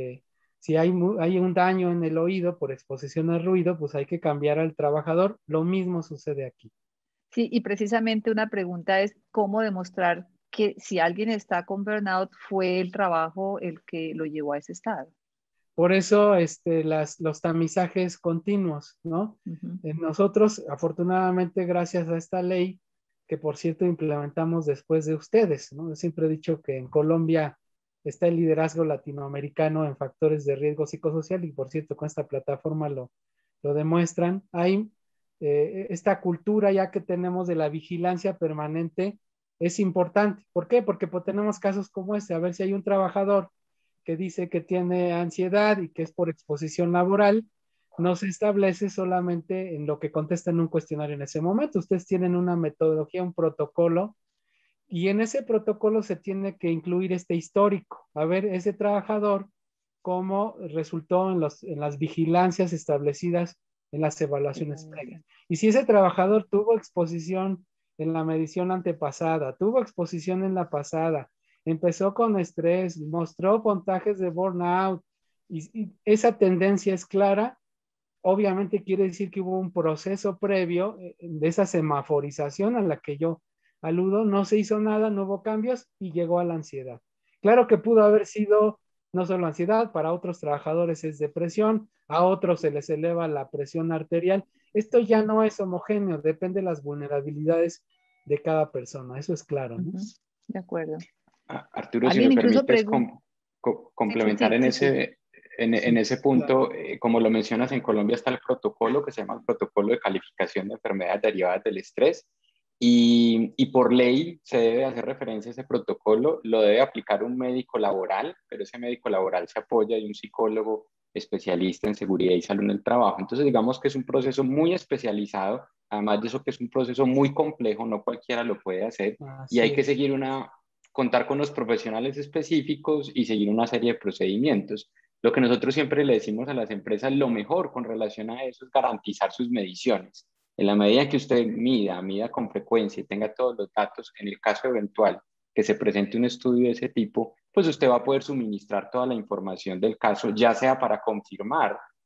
S3: Si hay un daño en el oído por exposición al ruido, pues hay que cambiar al trabajador. Lo mismo sucede aquí.
S2: Sí, y precisamente una pregunta es cómo demostrar que si alguien está con burnout fue el trabajo el que lo llevó a ese estado.
S3: Por eso los tamizajes continuos, ¿no? Nosotros, afortunadamente, gracias a esta ley, que por cierto implementamos después de ustedes, ¿no? Yo siempre he dicho que en Colombia está el liderazgo latinoamericano en factores de riesgo psicosocial y por cierto con esta plataforma lo demuestran. Hay esta cultura ya que tenemos de la vigilancia permanente es importante. ¿Por qué? Porque pues, tenemos casos como este, a ver si hay un trabajador que dice que tiene ansiedad y que es por exposición laboral, no se establece solamente en lo que contesta en un cuestionario en ese momento. Ustedes tienen una metodología, un protocolo, y en ese protocolo se tiene que incluir este histórico. A ver, ese trabajador, cómo resultó en las vigilancias establecidas en las evaluaciones previas. Y si ese trabajador tuvo exposición en la medición antepasada, tuvo exposición en la pasada, empezó con estrés, mostró puntajes de burnout, y esa tendencia es clara, obviamente quiere decir que hubo un proceso previo de esa semaforización a la que yo aludo, no se hizo nada, no hubo cambios y llegó a la ansiedad. Claro que pudo haber sido no solo ansiedad, para otros trabajadores es depresión, a otros se les eleva la presión arterial. Esto ya no es homogéneo, depende de las vulnerabilidades de cada persona, eso es claro, ¿no?
S2: De acuerdo.
S1: Arturo, si me
S2: Alguien incluso
S1: permites complementar en ese punto,
S3: claro.
S1: Como lo mencionas, en Colombia está el protocolo que se llama el Protocolo de Calificación de Enfermedades Derivadas del Estrés, y por ley se debe hacer referencia a ese protocolo, lo debe aplicar un médico laboral, pero ese médico laboral se apoya de un psicólogo especialista en seguridad y salud en el trabajo. Entonces, digamos que es un proceso muy especializado, además de eso que es un proceso muy complejo, no cualquiera lo puede hacer, y hay que seguir contar con los profesionales específicos y seguir una serie de procedimientos. Lo que nosotros siempre le decimos a las empresas, lo mejor con relación a eso es garantizar sus mediciones. En la medida que usted mida con frecuencia y tenga todos los datos, en el caso eventual que se presente un estudio de ese tipo, pues usted va a poder suministrar toda la información del caso, ya sea para confirmar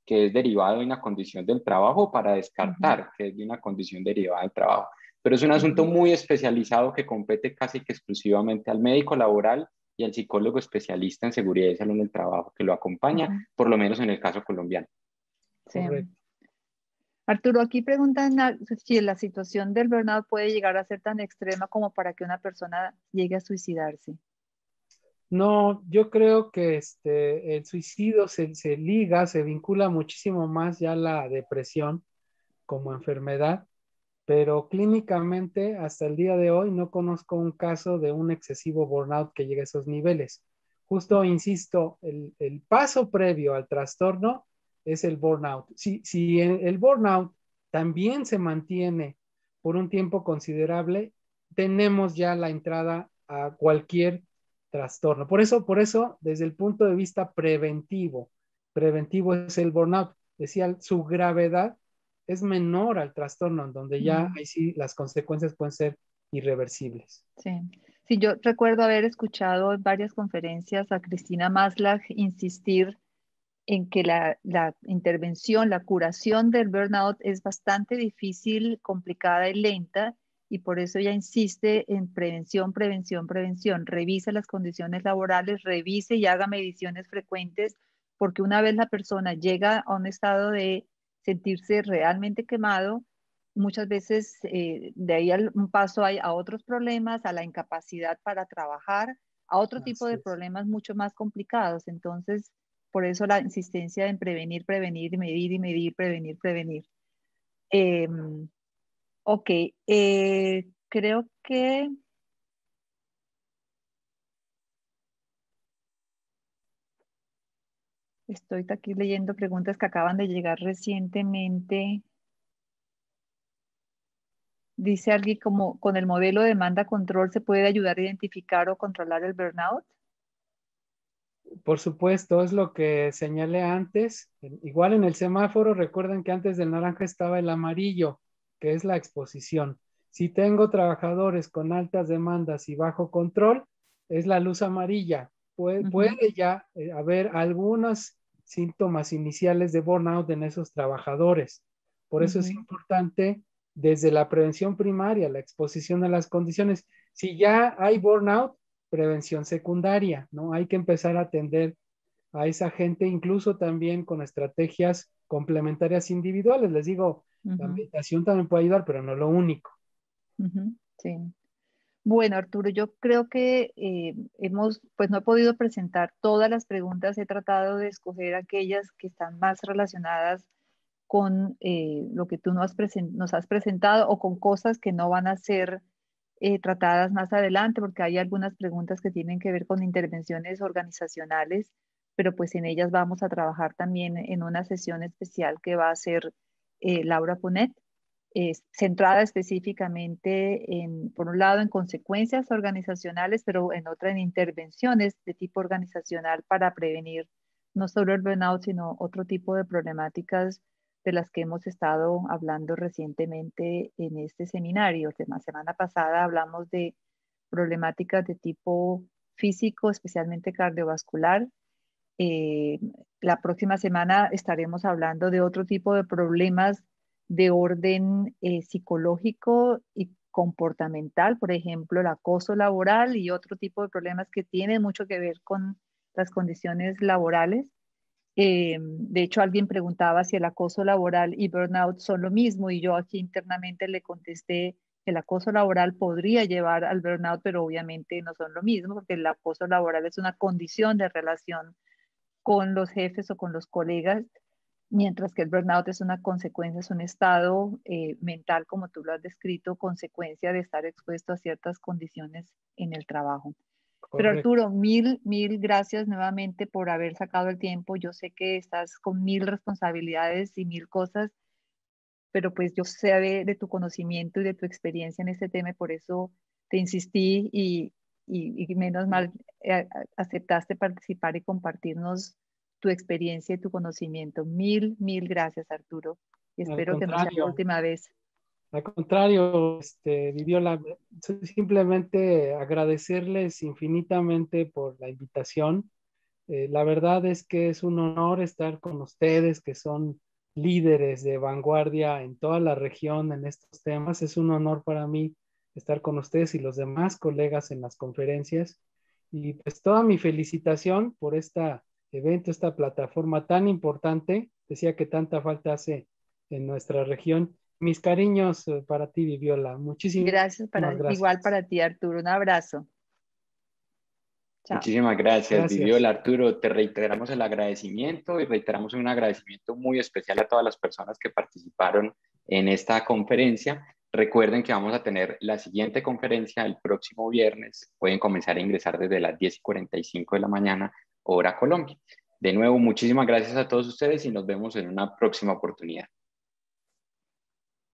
S1: que es derivado de una condición del trabajo, para
S2: Ujú,
S1: descartar que es de una condición derivada del trabajo. Pero es un asunto
S2: ujú,
S1: muy especializado que compete casi que exclusivamente al médico laboral y al psicólogo especialista en seguridad y salud en el trabajo que lo acompaña,
S2: ujú.
S1: por lo menos en el caso colombiano.
S2: Sí.
S3: Correcto.
S2: Arturo, aquí preguntan si la situación del burnout puede llegar a ser tan extrema como para que una persona llegue a suicidarse.
S3: No, yo creo que el suicidio se liga, se vincula muchísimo más ya a la depresión como enfermedad, pero clínicamente hasta el día de hoy no conozco un caso de un excesivo burnout que llegue a esos niveles. Justo, insisto, el paso previo al trastorno es el burnout. Si el burnout también se mantiene por un tiempo considerable, tenemos ya la entrada a cualquier trastorno. Por eso, desde el punto de vista preventivo, preventivo es el burnout. Decía, su gravedad es menor al trastorno, en donde ya
S2: Mm,
S3: ahí sí las consecuencias pueden ser irreversibles.
S2: sí. Sí, yo recuerdo haber escuchado en varias conferencias a Cristina Maslach insistir en que la intervención, la curación del burnout es bastante difícil, complicada y lenta, y por eso ella insiste en prevención, prevención, prevención. Revise las condiciones laborales, revise y haga mediciones frecuentes, porque una vez la persona llega a un estado de sentirse realmente quemado, muchas veces de ahí un paso hay a otros problemas, a la incapacidad para trabajar, a otro tipo
S3: Así
S2: de
S3: es.
S2: problemas mucho más complicados. Entonces, por eso la insistencia en prevenir, prevenir, medir y medir, prevenir, prevenir. Eh, ok, creo que estoy aquí leyendo preguntas que acaban de llegar recientemente. Dice alguien como con el modelo de demanda control se puede ayudar a identificar o controlar el burnout.
S3: Por supuesto, es lo que señalé antes. Igual en el semáforo, recuerden que antes del naranja estaba el amarillo, que es la exposición. Si tengo trabajadores con altas demandas y bajo control, es la luz amarilla.
S2: Ujú,
S3: Puede ya haber algunos síntomas iniciales de burnout en esos trabajadores. Por eso es
S2: ujú,
S3: importante desde la prevención primaria, la exposición a las condiciones. Si ya hay burnout, prevención secundaria, ¿no? Hay que empezar a atender a esa gente, incluso también con estrategias complementarias individuales. Les digo, la
S2: ujú,
S3: meditación también puede ayudar, pero no lo único.
S2: ujú, sí. Bueno, Arturo, yo creo que pues no he podido presentar todas las preguntas, he tratado de escoger aquellas que están más relacionadas con lo que tú nos has presentado o con cosas que no van a ser tratadas más adelante, porque hay algunas preguntas que tienen que ver con intervenciones organizacionales, pero pues en ellas vamos a trabajar también en una sesión especial que va a hacer Laura Punet, centrada específicamente en, por un lado, en consecuencias organizacionales, pero en otra en intervenciones de tipo organizacional para prevenir no solo el burnout, sino otro tipo de problemáticas de las que hemos estado hablando recientemente en este seminario. La semana pasada hablamos de problemáticas de tipo físico, especialmente cardiovascular. Eh, la próxima semana estaremos hablando de otro tipo de problemas de orden psicológico y comportamental, por ejemplo, el acoso laboral y otro tipo de problemas que tienen mucho que ver con las condiciones laborales. De hecho, alguien preguntaba si el acoso laboral y burnout son lo mismo y yo aquí internamente le contesté que el acoso laboral podría llevar al burnout, pero obviamente no son lo mismo porque el acoso laboral es una condición de relación con los jefes o con los colegas, mientras que el burnout es una consecuencia, es un estado mental, como tú lo has descrito, consecuencia de estar expuesto a ciertas condiciones en el trabajo. Pero
S3: Correcto.
S2: Arturo, mil gracias nuevamente por haber sacado el tiempo. Yo sé que estás con mil responsabilidades y mil cosas, pero pues yo sé de tu conocimiento y de tu experiencia en este tema, y por eso te insistí y menos mal aceptaste participar y compartirnos tu experiencia y tu conocimiento. Mil gracias, Arturo, y
S3: Al
S2: espero que no sea la
S3: contrario,
S2: última vez.
S3: al contrario, Viviola, simplemente agradecerles infinitamente por la invitación. La verdad es que es un honor estar con ustedes, que son líderes de vanguardia en toda la región en estos temas. Es un honor para mí estar con ustedes y los demás colegas en las conferencias. Y pues toda mi felicitación por este evento, esta plataforma tan importante. Decía que tanta falta hace en nuestra región. Mis cariños para ti, Viviola. Muchísimas
S2: Gracias, igual
S3: gracias.
S2: para ti, Arturo. Un abrazo. Chao.
S1: Muchísimas gracias,
S3: Gracias.
S1: Viviola. Arturo, te reiteramos el agradecimiento y reiteramos un agradecimiento muy especial a todas las personas que participaron en esta conferencia. Recuerden que vamos a tener la siguiente conferencia el próximo viernes. Pueden comenzar a ingresar desde las 10:45 de la mañana, hora Colombia. De nuevo, muchísimas gracias a todos ustedes y nos vemos en una próxima oportunidad.